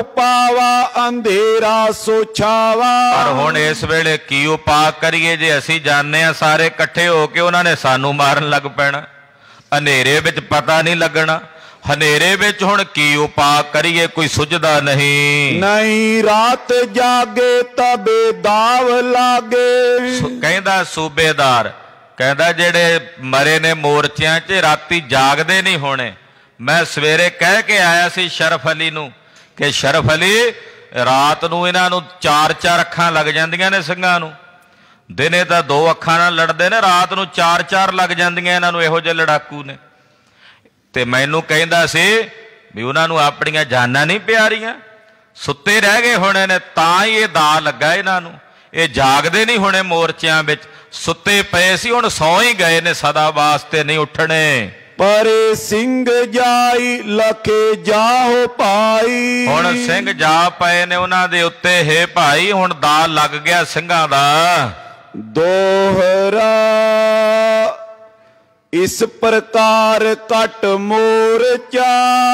ਉਪਾਵਾ ਅੰਧੇਰਾ ਸੋਛਾਵਾ। ਪਰ ਹੁਣ ਇਸ ਵੇਲੇ ਕੀ ਉਪਾਅ ਕਰੀਏ ਜੇ ਅਸੀਂ ਜਾਣਦੇ ਹਾਂ ਸਾਰੇ ਇਕੱਠੇ ਹੋ ਕੇ ਉਹਨਾਂ ਨੇ ਸਾਨੂੰ ਮਾਰਨ ਲੱਗ ਪੈਣਾ। ਹਨੇਰੇ ਵਿੱਚ ਪਤਾ ਨਹੀਂ ਲੱਗਣਾ। ਹਨੇਰੇ ਵਿੱਚ ਹੁਣ ਕੀ ਉਪਾਅ ਕਰੀਏ, ਕੋਈ ਸੁਝਦਾ ਨਹੀਂ। ਨਹੀਂ ਰਾਤ ਜਾਗੇ ਤਬੇ ਦਾਵ ਲਾਗੇ। ਕਹਿੰਦਾ ਸੂਬੇਦਾਰ, ਕਹਿੰਦਾ ਜਿਹੜੇ ਮਰੇ ਨੇ ਮੋਰਚਿਆਂ 'ਚ ਰਾਤੀ ਜਾਗਦੇ ਨਹੀਂ ਹੋਣੇ। ਮੈਂ ਸਵੇਰੇ ਕਹਿ ਕੇ ਆਇਆ ਸੀ ਸ਼ਰਫ ਅਲੀ ਨੂੰ ਕਿ ਸ਼ਰਫ ਅਲੀ ਰਾਤ ਨੂੰ ਇਹਨਾਂ ਨੂੰ ਚਾਰ ਚਾਰ ਅੱਖਾਂ ਲੱਗ ਜਾਂਦੀਆਂ ਨੇ ਸਿੰਘਾਂ ਨੂੰ। ਦਿਨੇ ਤਾਂ ਦੋ ਅੱਖਾਂ ਨਾਲ ਲੜਦੇ ਨੇ, ਰਾਤ ਨੂੰ ਚਾਰ ਚਾਰ ਲੱਗ ਜਾਂਦੀਆਂ ਇਹਨਾਂ ਨੂੰ, ਇਹੋ ਜਿਹੇ ਲੜਾਕੂ ਨੇ। ਤੇ ਮੈਨੂੰ ਕਹਿੰਦਾ ਸੀ ਵੀ ਉਹਨਾਂ ਨੂੰ ਆਪਣੀਆਂ ਜਾਨਾਂ ਨਹੀਂ ਪਿਆਰੀਆਂ, ਸੁੱਤੇ ਰਹਿ ਗਏ ਹੋਣੇ ਨੇ ਤਾਂ ਹੀ ਇਹ ਦਾ ਲੱਗਾ ਇਹਨਾਂ ਨੂੰ। ਇਹ ਜਾਗਦੇ ਨਹੀਂ ਹੋਣੇ ਮੋਰਚਿਆਂ ਵਿੱਚ, ਸੁੱਤੇ ਪਏ ਸੀ ਹੁਣ ਸੌਂ ਹੀ ਗਏ ਨੇ, ਸਦਾ ਵਾਸਤੇ ਨਹੀਂ ਉੱਠਣੇ। ਪਰੇ ਸਿੰਘ ਜਾਈ ਲਖੇ ਜਾਹੋ ਭਾਈ। ਹੁਣ ਸਿੰਘ ਜਾ ਪਏ ਨੇ ਉਹਨਾਂ ਦੇ ਉੱਤੇ, ਹੇ ਭਾਈ ਹੁਣ ਦਾ ਲੱਗ ਗਿਆ ਸਿੰਘਾਂ ਦਾ। ਦੋਹਰਾ ਇਸ ਪ੍ਰਕਾਰ ਕਟ ਮੋਰਚਾ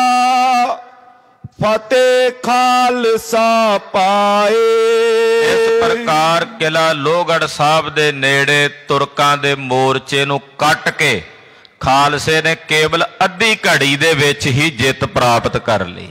ਫਤਿਹ ਖਾਲਸਾ ਪਾਏ। ਇਸ ਪ੍ਰਕਾਰ ਕਿਲਾ ਲੋਹਗੜ੍ਹ ਸਾਹਿਬ ਦੇ ਨੇੜੇ ਤੁਰਕਾਂ ਦੇ ਮੋਰਚੇ ਨੂੰ ਕੱਟ ਕੇ ਖਾਲਸੇ ਨੇ ਕੇਵਲ ਅੱਧੀ ਘੜੀ ਦੇ ਵਿੱਚ ਹੀ ਜਿੱਤ ਪ੍ਰਾਪਤ ਕਰ ਲਈ।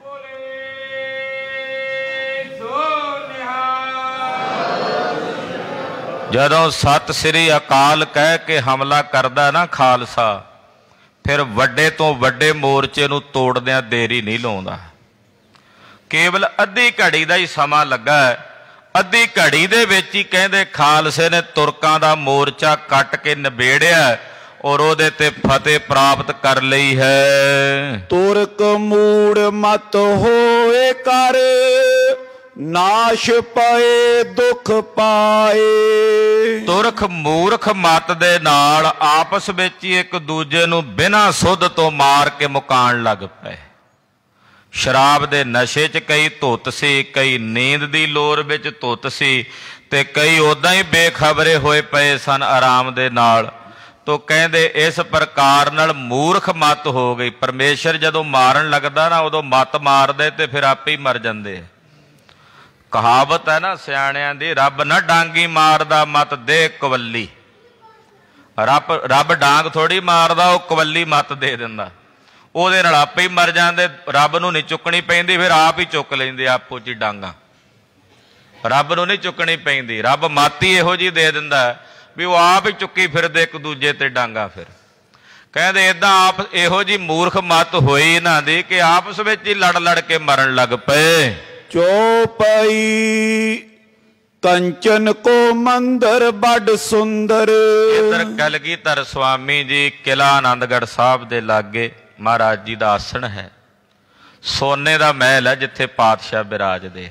ਜਦੋਂ ਸਤਿ ਸ੍ਰੀ ਅਕਾਲ ਕਹਿ ਕੇ ਹਮਲਾ ਕਰਦਾ ਨਾ ਖਾਲਸਾ, ਫਿਰ ਵੱਡੇ ਤੋਂ ਵੱਡੇ ਮੋਰਚੇ ਨੂੰ ਤੋੜਦਿਆਂ ਦੇਰੀ ਨਹੀਂ ਲਾਉਂਦਾ। ਕੇਵਲ ਅੱਧੀ ਘੜੀ ਦਾ ਹੀ ਸਮਾਂ ਲੱਗਾ। ਅੱਧੀ ਘੜੀ ਦੇ ਵਿੱਚ ਹੀ ਕਹਿੰਦੇ ਖਾਲਸੇ ਨੇ ਤੁਰਕਾਂ ਦਾ ਮੋਰਚਾ ਕੱਟ ਕੇ ਨਿਬੇੜਿਆ ਔਰ ਉਹਦੇ ਤੇ ਫਤਿਹ ਪ੍ਰਾਪਤ ਕਰ ਲਈ ਹੈ। ਤੁਰਕ ਮੂੜ ਮਤ ਹੋਏ ਕਰ ਨਾਸ਼ ਪਏ ਦੁਖ ਪਾਏ। ਤੁਰਖ ਮੂਰਖ ਮਤ ਦੇ ਨਾਲ ਆਪਸ ਵਿੱਚ ਹੀ ਇੱਕ ਦੂਜੇ ਨੂੰ ਬਿਨਾਂ ਸੁੱਧ ਤੋਂ ਮਾਰ ਕੇ ਮੁਕਾਉਣ ਲੱਗ ਪਏ। ਸ਼ਰਾਬ ਦੇ ਨਸ਼ੇ 'ਚ ਕਈ ਧੁੱਤ ਸੀ, ਕਈ ਨੀਂਦ ਦੀ ਲੋਰ ਵਿੱਚ ਧੁੱਤ ਸੀ, ਤੇ ਕਈ ਉਦਾਂ ਹੀ ਬੇਖਬਰੇ ਹੋਏ ਪਏ ਸਨ ਆਰਾਮ ਦੇ ਨਾਲ। ਤੋ ਕਹਿੰਦੇ ਇਸ ਪ੍ਰਕਾਰ ਨਾਲ ਮੂਰਖ ਮਤ ਹੋ ਗਈ। ਪਰਮੇਸ਼ਰ ਜਦੋਂ ਮਾਰਨ ਲੱਗਦਾ ਨਾ ਉਦੋਂ ਮਤ ਮਾਰਦੇ ਤੇ ਫਿਰ ਆਪੇ ਹੀ ਮਰ ਜਾਂਦੇ। ਕਹਾਵਤ ਹੈ ਨਾ ਸਿਆਣਿਆਂ ਦੀ, ਰੱਬ ਨਾ ਡਾਂਗੀ ਮਾਰਦਾ ਮਤ ਦੇ ਕਵੱਲੀ। ਰੱਬ ਰੱਬ ਡਾਂਗ ਥੋੜੀ ਮਾਰਦਾ, ਉਹ ਕਵੱਲੀ ਮਤ ਦੇ ਦਿੰਦਾ, ਉਹਦੇ ਨਾਲ ਆਪੇ ਹੀ ਮਰ ਜਾਂਦੇ। ਰੱਬ ਨੂੰ ਨਹੀਂ ਚੁੱਕਣੀ ਪੈਂਦੀ, ਫਿਰ ਆਪ ਹੀ ਚੁੱਕ ਲੈਂਦੇ ਆਪੋ ਚ ਡਾਂਗਾ। ਰੱਬ ਨੂੰ ਨਹੀਂ ਚੁੱਕਣੀ ਪੈਂਦੀ, ਰੱਬ ਮਤ ਹੀ ਇਹੋ ਜਿਹੀ ਦੇ ਦਿੰਦਾ ਵੀ ਉਹ ਆਪ ਹੀ ਚੁੱਕੀ ਫਿਰਦੇ ਇੱਕ ਦੂਜੇ ਤੇ ਡਾਂਗਾ। ਫਿਰ ਕਹਿੰਦੇ ਏਦਾਂ ਆਪ ਇਹੋ ਜਿਹੀ ਮੂਰਖ ਮਤ ਹੋਈ ਇਹਨਾਂ ਦੀ ਕਿ ਆਪਸ ਵਿੱਚ ਹੀ ਲੜ ਲੜ ਕੇ ਮਰਨ ਲੱਗ ਪਏ। ਚੌਪਈ ਕੰਚਨ ਕੋ ਮੰਦਰ ਬੜ ਸੁੰਦਰ। ਇੱਧਰ ਕਲਗੀਧਰ ਸਵਾਮੀ ਜੀ ਕਿਲਾ ਆਨੰਦਗੜ੍ਹ ਸਾਹਿਬ ਦੇ ਲਾਗੇ ਮਹਾਰਾਜ ਜੀ ਦਾ ਆਸਣ ਹੈ। ਸੋਨੇ ਦਾ ਮਹਿਲ ਹੈ ਜਿੱਥੇ ਪਾਤਸ਼ਾਹ ਬਿਰਾਜਦੇ।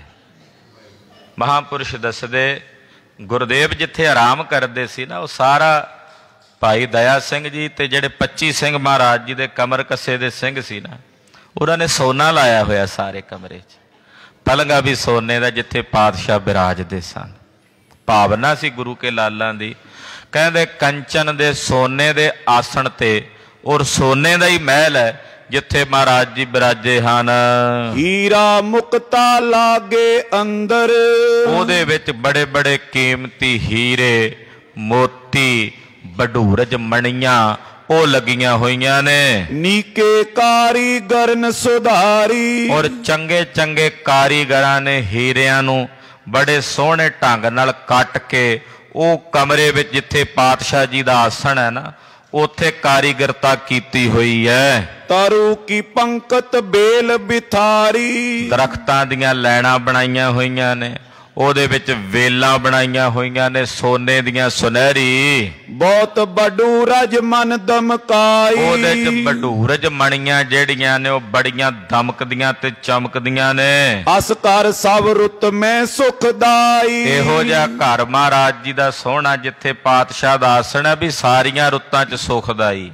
ਮਹਾਂਪੁਰਸ਼ ਦੱਸਦੇ ਗੁਰਦੇਵ ਜਿੱਥੇ ਆਰਾਮ ਕਰਦੇ ਸੀ ਨਾ, ਉਹ ਸਾਰਾ ਭਾਈ ਦਇਆ ਸਿੰਘ ਜੀ ਤੇ ਜਿਹੜੇ ਪੱਚੀ ਸਿੰਘ ਮਹਾਰਾਜ ਜੀ ਦੇ ਕਮਰ ਕੱਸੇ ਦੇ ਸਿੰਘ ਸੀ ਨਾ, ਉਹਨਾਂ ਨੇ ਸੋਨਾ ਲਾਇਆ ਹੋਇਆ ਸਾਰੇ ਕਮਰੇ 'ਚ। ਪਲੰਗਾ ਵੀ ਸੋਨੇ ਦਾ ਜਿੱਥੇ ਪਾਤਸ਼ਾਹ ਬਿਰਾਜਦੇ ਸਨ। ਭਾਵਨਾ ਸੀ ਗੁਰੂ ਕੇ ਲਾਲਾਂ ਦੀ। ਕਹਿੰਦੇ ਕੰਚਨ ਦੇ ਸੋਨੇ ਦੇ ਆਸਣ ਤੇ, ਔਰ ਸੋਨੇ ਦਾ ਹੀ ਮਹਿਲ ਹੈ ਜਿੱਥੇ ਮਹਾਰਾਜ ਜੀ ਬਿਰਾਜੇ ਹਨ। ਹੀਰਾ ਮੁਕਤਾ ਲਾਗੇ ਅੰਦਰ। ਉਹਦੇ ਵਿੱਚ ਬੜੇ ਬੜੇ ਕੀਮਤੀ ਹੀਰੇ ਮੋਤੀ ਬਡੂਰਜ ਮਣੀਆਂ ਉਹ ਲੱਗੀਆਂ ਹੋਈਆਂ ਨੇ। ਨੀਕੇ ਕਾਰੀਗਰਨ ਸੁਧਾਰੀ। ਔਰ ਚੰਗੇ ਚੰਗੇ ਕਾਰੀਗਰਾਂ ਨੇ ਹੀਰਿਆਂ ਨੂੰ ਬੜੇ ਸੋਹਣੇ ਢੰਗ ਨਾਲ ਕੱਟ ਕੇ ਉਹ ਕਮਰੇ ਵਿੱਚ ਜਿੱਥੇ ਪਾਤਸ਼ਾਹ ਜੀ ਦਾ ਆਸਣ ਹੈ ਨਾ, ਉੱਥੇ ਕਾਰੀਗਰਤਾ ਕੀਤੀ ਹੋਈ ਹੈ। ਤਾਰੂ ਕੀ ਪੰਕਤ ਬੇਲ ਬਿਥਾਰੀ। ਦਰਖਤਾਂ ਦੀਆਂ ਲੈਣਾ ਬਣਾਈਆਂ ਹੋਈਆਂ ਨੇ, ਉਹਦੇ ਵਿੱਚ ਵੇਲਾਂ ਬਣਾਈਆਂ ਹੋਈਆਂ ਨੇ ਸੋਨੇ ਦੀਆਂ ਸੁਨਹਿਰੀ। ਬਹੁਤ ਬਡੂਰਜ ਮਨ ਦਮਕਾਈ। ਉਹਦੇ ਚ ਬਡੂਰਜ ਮਣੀਆਂ ਜਿਹੜੀਆਂ ਨੇ ਉਹ ਬੜੀਆਂ ਦਮਕਦੀਆਂ ਤੇ ਚਮਕਦੀਆਂ ਨੇ। ਅਸ ਕਰ ਸਭ ਰੁੱਤ ਮੈਂ ਸੁਖਦਾਈ। ਇਹੋ ਜਿਹਾ ਘਰ ਮਹਾਰਾਜ ਜੀ ਦਾ ਸੋਹਣਾ ਜਿੱਥੇ ਪਾਤਸ਼ਾਹ ਦਾ ਆਸਣ ਹੈ ਵੀ ਸਾਰੀਆਂ ਰੁੱਤਾਂ ਚ ਸੁਖਦਾਈ।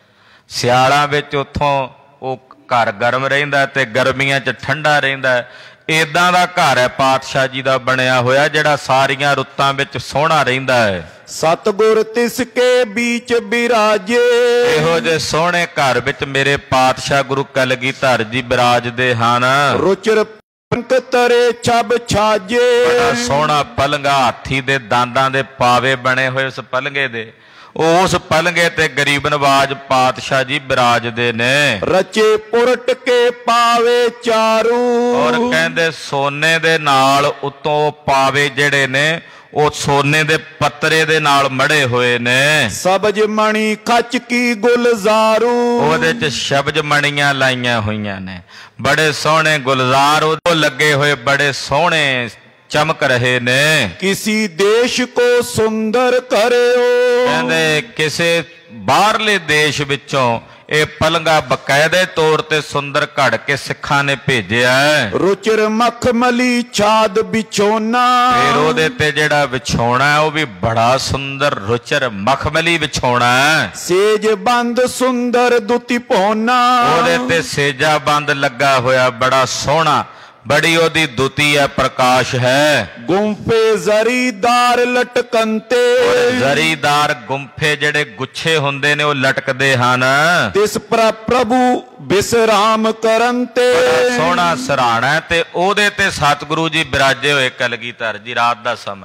ਸਿਆਲਾਂ ਵਿੱਚ ਉੱਥੋਂ ਉਹ ਘਰ ਗਰਮ ਰਹਿੰਦਾ ਤੇ ਗਰਮੀਆਂ ਚ ਠੰਡਾ ਰਹਿੰਦਾ। ਏਦਾਂ ਦਾ ਘਰ ਹੈ ਪਾਤਸ਼ਾਹ ਜੀ ਦਾ ਬਣਿਆ ਹੋਇਆ ਜਿਹੜਾ ਸਾਰੀਆਂ ਰੁੱਤਾਂ ਵਿੱਚ ਸੋਹਣਾ ਰਹਿੰਦਾ ਹੈ। ਸਤਿਗੁਰ ਤਿਸ ਕੇ ਬੀਚ ਬਿਰਾਜੇ। ਇਹੋ ਜਿਹੇ ਸੋਹਣੇ ਘਰ ਵਿੱਚ ਮੇਰੇ ਪਾਤਸ਼ਾਹ ਗੁਰੂ ਕਲਗੀਧਰ ਜੀ ਬਿਰਾਜਦੇ ਹਨ। ਰੁਚਰ ਪੰਕ ਤਰੇ ਛਬ ਛਾਜੇ। ਬੜਾ ਸੋਹਣਾ ਪਲੰਗਾ, ਹਾਥੀ ਦੇ ਦੰਦਾਂ ਦੇ ਪਾਵੇ ਬਣੇ ਹੋਏ ਉਸ ਪਲੰਗੇ ਦੇ, ਉਸ ਪਲੰਗੇ ਤੇ ਗਰੀਬ ਨਵਾਜ ਪਾਤਸ਼ਾਹ ਜੀ ਬਿਰਾਜਦੇ ਨੇ। ਰਚੇ ਪੁਰਟ ਕੇ ਪਾਵੇ ਚਾਰੂ। ਔਰ ਕਹਿੰਦੇ ਸੋਨੇ ਦੇ ਨਾਲ ਉੱਤੋਂ ਪਾਵੇ ਜਿਹੜੇ ਨੇ ਉਹ ਸੋਨੇ ਦੇ ਪੱਤਰੇ ਦੇ ਨਾਲ ਮੜੇ ਹੋਏ ਨੇ। ਸਬਜ ਮਣੀ ਖੱਚ ਕੀ ਗੁਲਜ਼ਾਰੂ। ਉਹਦੇ ਚ ਸ਼ਬਜ ਮਣੀਆਂ ਲਾਈਆਂ ਹੋਈਆਂ ਨੇ, ਬੜੇ ਸੋਹਣੇ ਗੁਲਜ਼ਾਰ ਉਹ ਲੱਗੇ ਹੋਏ, ਬੜੇ ਸੋਹਣੇ ਚਮਕ ਰਹੇ ਨੇ। ਕਿਸੀ ਦੇਸ਼ ਕੋ ਸੁੰਦਰ ਕਰਿਓ। ਕਹਿੰਦੇ ਕਿਸੇ ਬਾਹਰਲੇ ਦੇਸ਼ ਵਿੱਚੋਂ ਇਹ ਪਲੰਗਾ ਬਕਾਇਦੇ ਤੌਰ ਤੇ ਸੁੰਦਰ ਘੜ ਕੇ ਸਿੱਖਾਂ ਨੇ ਭੇਜਿਆ। ਰੁਚਰ ਮਖਮਲੀ ਛਾਦ ਵਿਛੋਨਾ। ਫਿਰ ਉਹਦੇ ਤੇ ਜਿਹੜਾ ਵਿਛੋਣਾ ਉਹ ਵੀ ਬੜਾ ਸੁੰਦਰ ਰੁਚਰ ਮਖਮਲੀ ਵਿਛੋਣਾ। ਸੇਜ ਬੰਦ ਸੁੰਦਰ ਦੁਤੀ ਪੋਨਾ। ਉਹਦੇ ਤੇ ਸੇਜਾ ਬੰਦ ਲੱਗਾ ਹੋਇਆ ਬੜਾ ਸੋਹਣਾ, ਬੜੀ ਉਹਦੀ ਦੁਤੀ ਹੈ, ਪ੍ਰਕਾਸ਼ ਹੈ। ਗੁੰਫੇ ਜ਼ਰੀਦਾਰ ਲਟਕੰਤੇ। ਜ਼ਰੀਦਾਰ ਗੁੰਫੇ ਜਿਹੜੇ ਗੁੱਛੇ ਹੁੰਦੇ ਨੇ ਉਹ ਲਟਕਦੇ ਹਨ। ਤਿਸ ਪਰ ਪ੍ਰਭੂ ਬਿਸਰਾਮ ਕਰਨ ਤੇ। ਸੋਹਣਾ ਸਰਾਣਾ ਤੇ ਉਹਦੇ ਤੇ ਸਤਿਗੁਰੂ ਜੀ ਬਿਰਾਜੇ ਹੋਏ ਕਲਗੀਧਰ ਜੀ। ਰਾਤ ਦਾ ਸਮਾਂ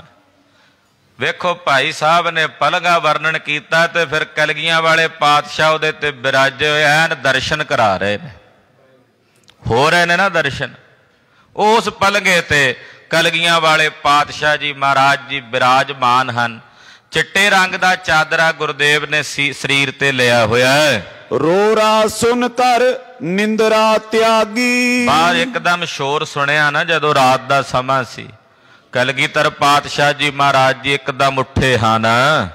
ਵੇਖੋ, ਭਾਈ ਸਾਹਿਬ ਨੇ ਪਲੰਗਾ ਵਰਣਨ ਕੀਤਾ ਤੇ ਫਿਰ ਕਲਗੀਆਂ ਵਾਲੇ ਪਾਤਸ਼ਾਹ ਉਹਦੇ ਤੇ ਬਿਰਾਜੇ ਹੋਏ ਐਨ ਦਰਸ਼ਨ ਕਰਾ ਰਹੇ ਨੇ, ਹੋ ਰਹੇ ਨੇ ਨਾ ਦਰਸ਼ਨ। ਉਸ ਪਲੰਗੇ ਤੇ ਕਲਗੀਆਂ ਵਾਲੇ ਪਾਤਸ਼ਾਹ ਜੀ ਮਹਾਰਾਜ ਜੀ ਬਿਰਾਜਮਾਨ ਹਨ। ਚਿੱਟੇ ਰੰਗ ਦਾ ਚਾਦਰਾ ਗੁਰਦੇਵ ਨੇ ਸਰੀਰ ਤੇ ਲਿਆ ਹੋਇਆ ਹੈ। ਰੋਰਾ ਸੁਨ ਕਰ ਨਿੰਦਰਾ ਤਿਆਗੀ। ਬਾਹਰ ਇੱਕਦਮ ਸ਼ੋਰ ਸੁਣਿਆ ਨਾ ਜਦੋਂ ਰਾਤ ਦਾ ਸਮਾਂ ਸੀ। ਕਲਗੀਧਰ ਪਾਤਸ਼ਾਹ ਜੀ ਮਹਾਰਾਜ ਜੀ ਇੱਕਦਮ ਉੱਠੇ ਹਨ।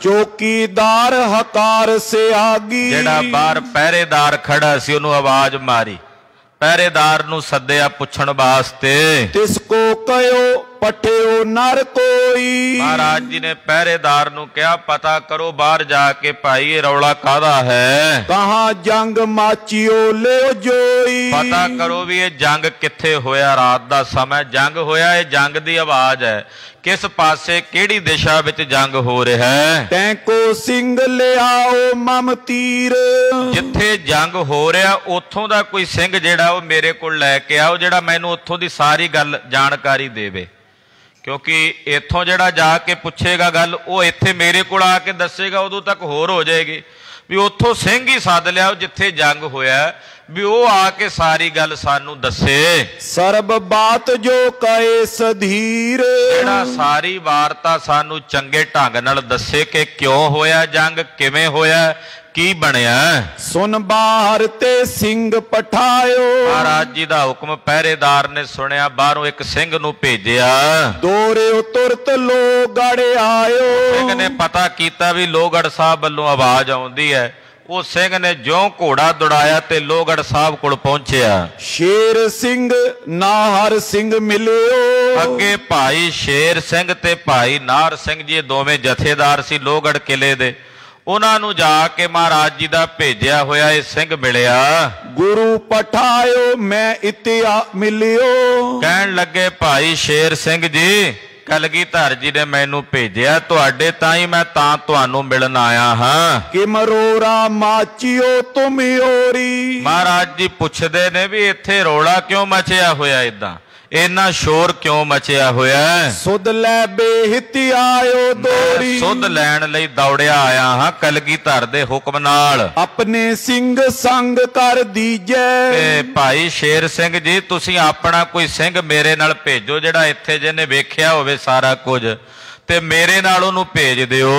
ਚੌਕੀਦਾਰ ਹਕਾਰ ਸਿਆਗੀ, ਜਿਹੜਾ ਬਾਹਰ ਪਹਿਰੇਦਾਰ ਖੜਾ ਸੀ ਉਹਨੂੰ ਆਵਾਜ਼ ਮਾਰੀ, ਪਹਿਰੇਦਾਰ ਨੂੰ ਸੱਦਿਆ ਪੁੱਛਣ ਵਾਸਤੇ। ਤਿਸ ਕੋ ਕਹਿਓ ਪਠਿਓ ਨਰ ਕੋਈ, ਮਹਾਰਾਜ ਜੀ ਨੇ ਪਹਿਰੇਦਾਰ ਨੂੰ ਕਿਹਾ ਪਤਾ ਕਰੋ ਬਾਹਰ ਜਾ ਕੇ ਭਾਈ ਇਹ ਰੌਲਾ ਕਾਹਦਾ ਹੈ। ਕਹਾਂ ਜੰਗ ਮਾਚਿਓ ਲਿਓ ਜੋਈ, ਪਤਾ ਕਰੋ ਵੀ ਇਹ ਜੰਗ ਕਿੱਥੇ ਹੋਇਆ, ਰਾਤ ਦਾ ਸਮਾਂ ਜੰਗ ਹੋਇਆ, ਇਹ ਜੰਗ ਦੀ ਆਵਾਜ਼ ਹੈ, ਕਿਸ ਪਾਸੇ ਕਿਹੜੀ ਦਿਸ਼ਾ ਵਿੱਚ ਜੰਗ ਹੋ ਰਿਹਾ ਹੈ। ਤੈਂ ਕੋ ਸਿੰਘ ਲਿਆਓ ਮਮ ਤੀਰ, ਜਿੱਥੇ ਜੰਗ ਹੋ ਰਿਹਾ ਉੱਥੋਂ ਦਾ ਕੋਈ ਸਿੰਘ ਜਿਹੜਾ ਉਹ ਮੇਰੇ ਕੋਲ ਲੈ ਕੇ ਆਓ, ਜਿਹੜਾ ਮੈਨੂੰ ਉੱਥੋਂ ਦੀ ਸਾਰੀ ਗੱਲ ਜਾਣਕਾਰੀ ਦੇਵੇ, ਕਿਉਂਕਿ ਇੱਥੋਂ ਜਿਹੜਾ ਜਾ ਕੇ ਪੁੱਛੇਗਾ ਗੱਲ ਉਹ ਇੱਥੇ ਮੇਰੇ ਕੋਲ ਆ ਕੇ ਦੱਸੇਗਾ, ਉਦੋਂ ਤੱਕ ਹੋਰ ਹੋ ਜਾਏਗੀ। ਵੀ ਉੱਥੋਂ ਸਿੰਘ ਹੀ ਸੱਦ ਲਿਆਓ ਜਿੱਥੇ ਜੰਗ ਹੋਇਆ, ਵੀ ਉਹ ਆ ਕੇ ਸਾਰੀ ਗੱਲ ਸਾਨੂੰ ਦੱਸੇ। ਸਰਬ ਬਾਤ ਜੋ ਕਹੇ ਸਧੀਰ, ਜਿਹੜਾ ਸਾਰੀ ਵਾਰਤਾ ਸਾਨੂੰ ਚੰਗੇ ਢੰਗ ਨਾਲ ਦੱਸੇ ਕਿ ਕਿਉਂ ਹੋਇਆ ਜੰਗ, ਕਿਵੇਂ ਹੋਇਆ, ਕੀ ਬਣਿਆ। ਸੁਨ ਬਾਹਰ ਤੇ ਸਿੰਘ ਪਠਾਇਓ, ਮਹਾਰਾਜ ਜੀ ਦਾ ਹੁਕਮ ਪਹਿਰੇਦਾਰ ਨੇ ਸੁਣਿਆ, ਬਾਹਰੋਂ ਇੱਕ ਸਿੰਘ ਨੂੰ ਭੇਜਿਆ। ਦੋਰਿਓ ਤੁਰਤ ਲੋਹਗੜ ਆਇਓ, ਸਿੰਘ ਨੇ ਪਤਾ ਕੀਤਾ ਵੀ ਲੋਹਗੜ੍ਹ ਸਾਹਿਬ ਵੱਲੋਂ ਆਵਾਜ਼ ਆਉਂਦੀ ਹੈ। ਉਹ ਸਿੰਘ ਨੇ ਜਿਉਂ ਘੋੜਾ ਦੌੜਾਇਆ ਤੇ ਲੋਹਗੜ੍ਹ ਸਾਹਿਬ ਕੋਲ ਪਹੁੰਚਿਆ। ਸ਼ੇਰ ਸਿੰਘ ਨਾਹਰ ਸਿੰਘ ਮਿਲਿਓ, ਅੱਗੇ ਭਾਈ ਸ਼ੇਰ ਸਿੰਘ ਤੇ ਭਾਈ ਨਾਹਰ ਸਿੰਘ ਜੀ ਦੋਵੇਂ ਜਥੇਦਾਰ ਸੀ ਲੋਹਗੜ੍ਹ ਕਿਲੇ ਦੇ। ਉਹਨਾਂ ਨੂੰ ਜਾ ਕੇ ਮਹਾਰਾਜ ਜੀ ਦਾ ਭੇਜਿਆ ਹੋਇਆ ਇਹ ਸਿੰਘ ਮਿਲਿਆ। ਗੁਰੂ ਪਠਾਇਓ ਮੈਂ ਇਤਿਆ ਮਿਲਿਓ, ਕਹਿਣ ਲੱਗੇ ਭਾਈ ਸ਼ੇਰ ਸਿੰਘ ਜੀ ਕਲਗੀਧਰ ਜੀ ਨੇ ਮੈਨੂੰ ਭੇਜਿਆ, ਤੁਹਾਡੇ ਤਾਂ ਹੀ ਮੈਂ ਤਾਂ ਤੁਹਾਨੂੰ ਮਿਲਣ ਆਇਆ ਹਾਂ। ਕਿ ਮਰੋਰਾ ਮਾਚਿਓ ਤੁਮਿਓਰੀ, ਮਹਾਰਾਜ ਜੀ ਪੁੱਛਦੇ ਨੇ ਵੀ ਇੱਥੇ ਰੌਲਾ ਕਿਉਂ ਮਚਿਆ ਹੋਇਆ, ਏਦਾਂ ਇੰਨਾ ਸ਼ੋਰ ਕਿਉਂ ਮਚਿਆ ਹੋਇਆ। ਸੁਧ ਲੈ ਬੇਹਿਤੀ ਆਇਓ ਦੋਰੀ, ਸੁਧ ਲੈਣ ਲਈ ਦੌੜਿਆ ਆਇਆ ਹਾਂ ਕਲਗੀਧਰ ਦੇ ਹੁਕਮ ਨਾਲ। ਆਪਣੇ ਸਿੰਘ ਸੰਗ ਕਰ ਦੀਜੈ, ਤੇ ਭਾਈ ਸ਼ੇਰ ਸਿੰਘ ਜੀ ਤੁਸੀਂ ਆਪਣਾ ਕੋਈ ਸਿੰਘ ਮੇਰੇ ਨਾਲ ਭੇਜੋ, ਜਿਹੜਾ ਇੱਥੇ ਜਿਹਨੇ ਵੇਖਿਆ ਹੋਵੇ ਸਾਰਾ ਕੁਝ, ਤੇ ਮੇਰੇ ਨਾਲ ਉਹਨੂੰ ਭੇਜ ਦਿਓ।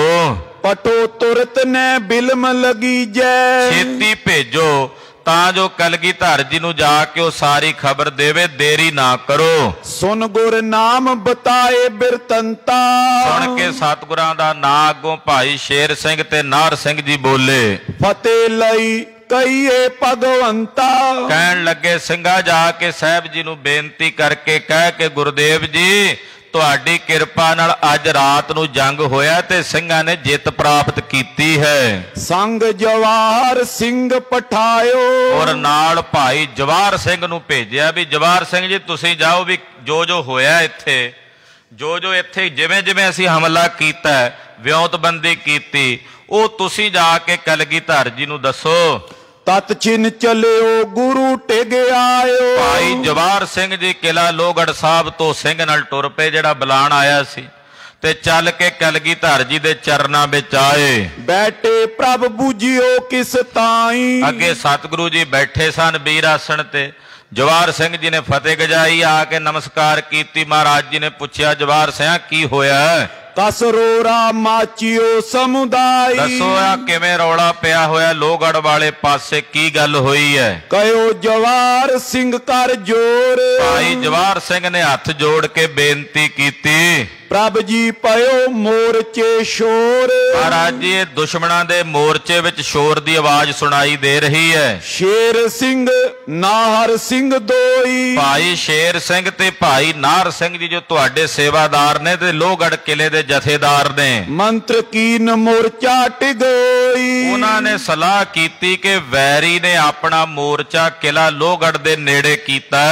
ਪਟੋ ਤੁਰਤ ਨੇ ਬਿਲਮ ਲਗੀ ਜੈ, ਛੇਤੀ ਭੇਜੋ ਤਾਂ ਜੋ ਕਲਗੀਧਰ ਜੀ ਨੂੰ ਜਾ ਕੇ ਉਹ ਸਾਰੀ ਖਬਰ ਦੇਵੇ, ਦੇਰੀ ਨਾ ਕਰੋ। ਸੁਨ ਗੁਰ ਨਾਮ ਬਤਾਏ ਬਿਰਤੰਤਾ, ਸੁਣ ਕੇ ਸਤਿਗੁਰਾਂ ਦਾ ਨਾਂ ਅੱਗੋਂ ਭਾਈ ਸ਼ੇਰ ਸਿੰਘ ਤੇ ਨਾਹਰ ਸਿੰਘ ਜੀ ਬੋਲੇ। ਫਤਿਹ ਲਈ ਕਹੀਏ ਭਗਵੰਤਾ, ਕਹਿਣ ਲੱਗੇ ਸਿੰਘਾ ਜਾ ਕੇ ਸਾਹਿਬ ਜੀ ਨੂੰ ਬੇਨਤੀ ਕਰਕੇ ਕਹਿ ਕੇ ਗੁਰਦੇਵ ਜੀ ਤੁਹਾਡੀ ਕਿਰਪਾ ਨਾਲ ਅੱਜ ਰਾਤ ਨੂੰ ਜੰਗ ਹੋਇਆ ਤੇ ਸਿੰਘਾਂ ਨੇ ਜਿੱਤ ਪ੍ਰਾਪਤ ਕੀਤੀ ਹੈ। ਸੰਗ ਜਵਾਹਰ ਸਿੰਘ ਪਠਾਇਓ, ਔਰ ਨਾਲ ਭਾਈ ਜਵਾਹਰ ਸਿੰਘ ਨੂੰ ਭੇਜਿਆ ਵੀ ਜਵਾਹਰ ਸਿੰਘ ਜੀ ਤੁਸੀਂ ਜਾਓ, ਵੀ ਜੋ ਜੋ ਹੋਇਆ ਇੱਥੇ, ਜੋ ਜੋ ਇੱਥੇ ਜਿਵੇਂ ਜਿਵੇਂ ਅਸੀਂ ਹਮਲਾ ਕੀਤਾ, ਵਿਉਂਤਬੰਦੀ ਕੀਤੀ, ਉਹ ਤੁਸੀਂ ਜਾ ਕੇ ਕਲਗੀਧਰ ਜੀ ਨੂੰ ਦੱਸੋ। ਤਤ ਚਿਨ ਚਲਿਓ ਗੁਰੂ ਟਿਗ ਆਇਓ, ਭਾਈ ਜਵਾਹਰ ਸਿੰਘ ਜੀ ਕਿਲਾ ਲੋਹਗੜ੍ਹ ਸਾਹਿਬ ਤੋਂ ਸਿੰਘ ਨਾਲ ਟੁਰ ਪਏ, ਜਿਹੜਾ ਬੁਲਾਣ ਆਇਆ ਸੀ, ਤੇ ਚੱਲ ਕੇ ਕਲਗੀਧਰ ਜੀ ਦੇ ਚਰਨਾਂ ਵਿੱਚ ਆਏ। ਬੈਠੇ ਪ੍ਰਭ ਬੂਝਿਓ ਕਿਸ ਤਾਈ, ਅੱਗੇ ਸਤਿਗੁਰੂ ਜੀ ਬੈਠੇ ਸਨ ਵੀਰ ਆਸਣ ਤੇ। ਜਵਾਹਰ ਸਿੰਘ ਜੀ ਨੇ ਫਤਿਹ ਗਜਾਈ, ਆ ਕੇ ਨਮਸਕਾਰ ਕੀਤੀ। ਮਹਾਰਾਜ ਜੀ ਨੇ ਪੁੱਛਿਆ ਜਵਾਹਰ ਸਿਆਂ ਕੀ ਹੋਇਆ। ਕਸਰੋਰਾ ਮਾਚਿਓ ਸਮੁਦਾਈ, ਦੱਸੋ ਆ ਕਿਵੇਂ ਰੌਲਾ ਪਿਆ ਹੋਇਆ ਲੋਹਗੜ੍ਹ ਵਾਲੇ ਪਾਸੇ, ਕੀ ਗੱਲ ਹੋਈ ਹੈ। ਕਹਿਓ ਜਵਾਹਰ ਸਿੰਘ ਕਰ ਜੋਰ, ਭਾਈ ਜਵਾਹਰ ਸਿੰਘ ਨੇ ਹੱਥ ਜੋੜ ਕੇ ਬੇਨਤੀ ਕੀਤੀ। ਪ੍ਰਭ ਜੀ ਪਇਓ ਮੋਰਚੇ ਸ਼ੋਰ, ਮਹਾਰਾਜ ਜੀ ਇਹ ਦੁਸ਼ਮਣਾਂ ਦੇ ਮੋਰਚੇ ਵਿੱਚ ਸ਼ੋਰ ਦੀ ਆਵਾਜ਼ ਸੁਣਾਈ ਦੇ ਰਹੀ ਹੈ। ਸ਼ੇਰ ਸਿੰਘ ਨਾਹਰ ਸਿੰਘ ਦੋਈ, ਭਾਈ ਸ਼ੇਰ ਸਿੰਘ ਤੇ ਭਾਈ ਨਾਹਰ ਸਿੰਘ ਜੀ ਜੋ ਤੁਹਾਡੇ ਸੇਵਾਦਾਰ ਨੇ ਤੇ ਲੋਹਗੜ੍ਹ ਕਿਲੇ ਦੇ ਜਥੇਦਾਰ ਨੇ, ਮੰਤਰ ਕੀਨ ਮੋਰਚਾ ਟਿਗੋਈ, ਉਹਨਾਂ ਨੇ ਸਲਾਹ ਕੀਤੀ ਕਿ ਵੈਰੀ ਨੇ ਆਪਣਾ ਮੋਰਚਾ ਕਿਲਾ ਲੋਹਗੜ੍ਹ ਦੇ ਨੇੜੇ ਕੀਤਾ।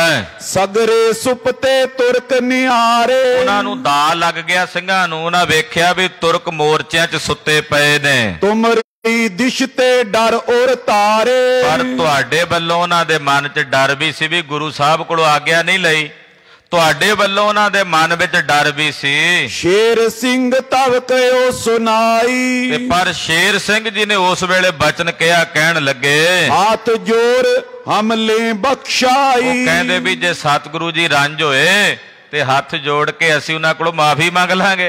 ਸਗਰੇ ਸੁਪਤੇ ਤੁਰਕ ਨਿਹਾਰੇ, ਉਹਨਾਂ ਨੂੰ ਦਾ ਲੱਗ ਗਿਆ ਸਿੰਘਾਂ ਨੂੰ, ਉਹਨਾਂ ਵੇਖਿਆ ਵੀ ਤੁਰਕ ਮੋਰਚਿਆਂ 'ਚ ਸੁੱਤੇ ਪਏ ਨੇ। ਤੁਮਰੀ ਦਿਸ਼ ਤੇ ਡਰ ਔਰ ਤਾਰੇ, ਪਰ ਤੁਹਾਡੇ ਵੱਲੋਂ ਉਹਨਾਂ ਦੇ ਮਨ 'ਚ ਡਰ ਵੀ ਸੀ, ਵੀ ਗੁਰੂ ਸਾਹਿਬ ਕੋਲੋਂ ਆਗਿਆ ਨਹੀਂ ਲਈ, ਤੁਹਾਡੇ ਵੱਲੋਂ ਉਹਨਾਂ ਦੇ ਮਨ ਵਿੱਚ ਡਰ ਵੀ ਸੀ। ਸ਼ੇਰ ਸਿੰਘ ਤਵ ਕਹਿਓ ਸੁਨਾਈ, ਤੇ ਪਰ ਸ਼ੇਰ ਸਿੰਘ ਜੀ ਨੇ ਉਸ ਵੇਲੇ ਬਚਨ ਕਿਹਾ, ਕਹਿਣ ਲੱਗੇ ਹੱਥ ਜੋਰ ਹਮਲੇ ਬਖਸ਼ਾਈ, ਉਹ ਕਹਿੰਦੇ ਵੀ ਜੇ ਸਤਿਗੁਰੂ ਜੀ ਰੰਜ ਹੋਏ ਤੇ ਹੱਥ ਜੋੜ ਕੇ ਅਸੀਂ ਉਹਨਾਂ ਕੋਲੋਂ ਮਾਫੀ ਮੰਗ ਲਾਂਗੇ,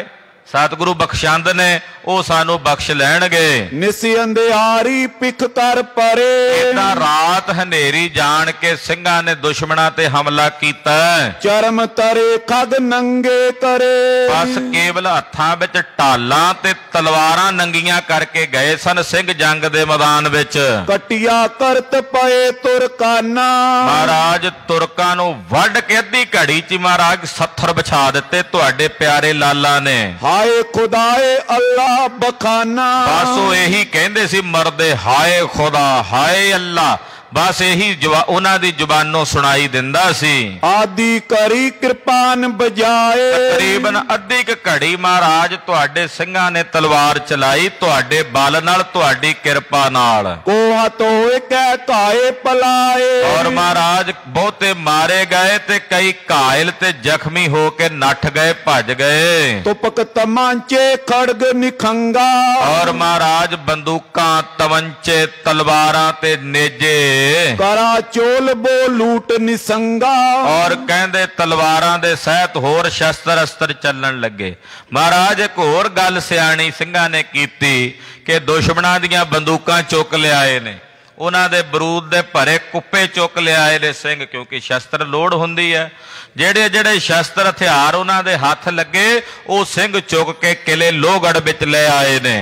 ਸਤਿਗੁਰੂ ਬਖਸ਼ੰਦ ਨੇ ਉਹ ਸਾਨੂੰ ਬਖਸ਼ ਲੈਣਗੇ। ਨਿਸ ਅੰਧਿਆਰੀ ਪਿਖ ਕਰ ਪਰੇ। ਇਦਾਂ ਰਾਤ ਹਨੇਰੀ ਜਾਣ ਕੇ ਸਿੰਘਾਂ ਨੇ ਦੁਸ਼ਮਣਾਂ ਤੇ ਹਮਲਾ ਕੀਤਾ। ਚਰਮ ਤਰੇ ਖਗ ਨੰਗੇ ਕਰੇ। ਬਸ ਕੇਵਲ ਹੱਥਾਂ ਵਿੱਚ ਢਾਲਾਂ ਤੇ ਤਲਵਾਰਾਂ ਨੰਗੀਆਂ ਕਰਕੇ ਗਏ ਸਨ ਸਿੰਘ ਜੰਗ ਦੇ ਮੈਦਾਨ ਵਿੱਚ। ਕਟਿਆ ਕਰਤ ਪਏ ਤੁਰਕਾਨਾ। ਮਹਾਰਾਜ ਤੁਰਕਾਂ ਨੂੰ ਵੱਢ ਕੇ ਅੱਧੀ ਘੜੀ ਚ ਮਹਾਰਾਜ ਸੱਥਰ ਵਿਛਾ ਦਿੱਤੇ ਤੁਹਾਡੇ ਪਿਆਰੇ ਲਾਲਾ ਨੇ। ਹਾਏ ਖੁਦਾਏ ਅੱਲਾ ਬਖਾਨਾ। ਬਸ ਉਹ ਇਹੀ ਕਹਿੰਦੇ ਸੀ ਮਰਦੇ, ਹਾਏ ਖੁਦਾ ਹਾਏ ਅੱਲਾ। ਬਸ ਇਹੀ ਉਹਨਾਂ ਦੀ ਜ਼ੁਬਾਨੋਂ ਸੁਣਾਈ ਦਿੰਦਾ ਸੀ। ਆਦੀ ਕਰੀ ਕਿਰਪਾਨ ਬਜਾਏ। ਤਕਰੀਬਨ ਅੱਧੀ ਕੁ ਘੜੀ ਮਹਾਰਾਜ ਤੁਹਾਡੇ ਸਿੰਘਾਂ ਨੇ ਤਲਵਾਰ ਚਲਾਈ ਤੁਹਾਡੇ ਬਲ ਨਾਲ, ਤੁਹਾਡੀ ਕਿਰਪਾ ਨਾਲ। ਕੋਹ ਤੋਏ ਕਹਿ ਕਾਏ ਪਲਾਏ। ਔਰ ਮਹਾਰਾਜ ਬਹੁਤੇ ਮਾਰੇ ਗਏ ਤੇ ਕਈ ਘਾਇਲ ਤੇ ਜ਼ਖਮੀ ਹੋ ਕੇ ਨੱਠ ਗਏ, ਭੱਜ ਗਏ। ਤੁਪਕ ਤਮਾਂਚੇ ਖੜਗ ਨਿਖੰਗਾ। ਔਰ ਮਹਾਰਾਜ ਬੰਦੂਕਾਂ, ਤਵੰਚੇ, ਤਲਵਾਰਾਂ ਤੇ ਨੇਜੇ ਕਰਾ ਚੋਲ ਬੋ ਲੂਟ ਨਿਸੰਗਾ। ਔਰ ਕਹਿੰਦੇ ਤਲਵਾਰਾਂ ਦੇ ਸਹਿਤ ਹੋਰ ਸ਼ਸਤਰ ਅਸਤਰ ਚੱਲਣ ਲੱਗੇ। ਮਹਾਰਾਜ ਇੱਕ ਹੋਰ ਗੱਲ ਸਿਆਣੀ ਸਿੰਘਾਂ ਨੇ ਕੀਤੀ ਕਿ ਦੁਸ਼ਮਣਾਂ ਦੀਆਂ ਬੰਦੂਕਾਂ ਚੁੱਕ ਲਿਆਏ ਨੇ, ਉਹਨਾਂ ਦੇ ਬਰੂਦ ਦੇ ਭਰੇ ਕੁੱਪੇ ਚੁੱਕ ਲਿਆਏ ਨੇ ਸਿੰਘ, ਕਿਉਂਕਿ ਸ਼ਸਤਰ ਲੋੜ ਹੁੰਦੀ ਹੈ। ਜਿਹੜੇ ਜਿਹੜੇ ਸ਼ਸਤਰ ਹਥਿਆਰ ਉਹਨਾਂ ਦੇ ਹੱਥ ਲੱਗੇ ਉਹ ਸਿੰਘ ਚੁੱਕ ਕੇ ਕਿਲੇ ਲੋਹਗੜ੍ਹ ਵਿੱਚ ਲੈ ਆਏ ਨੇ।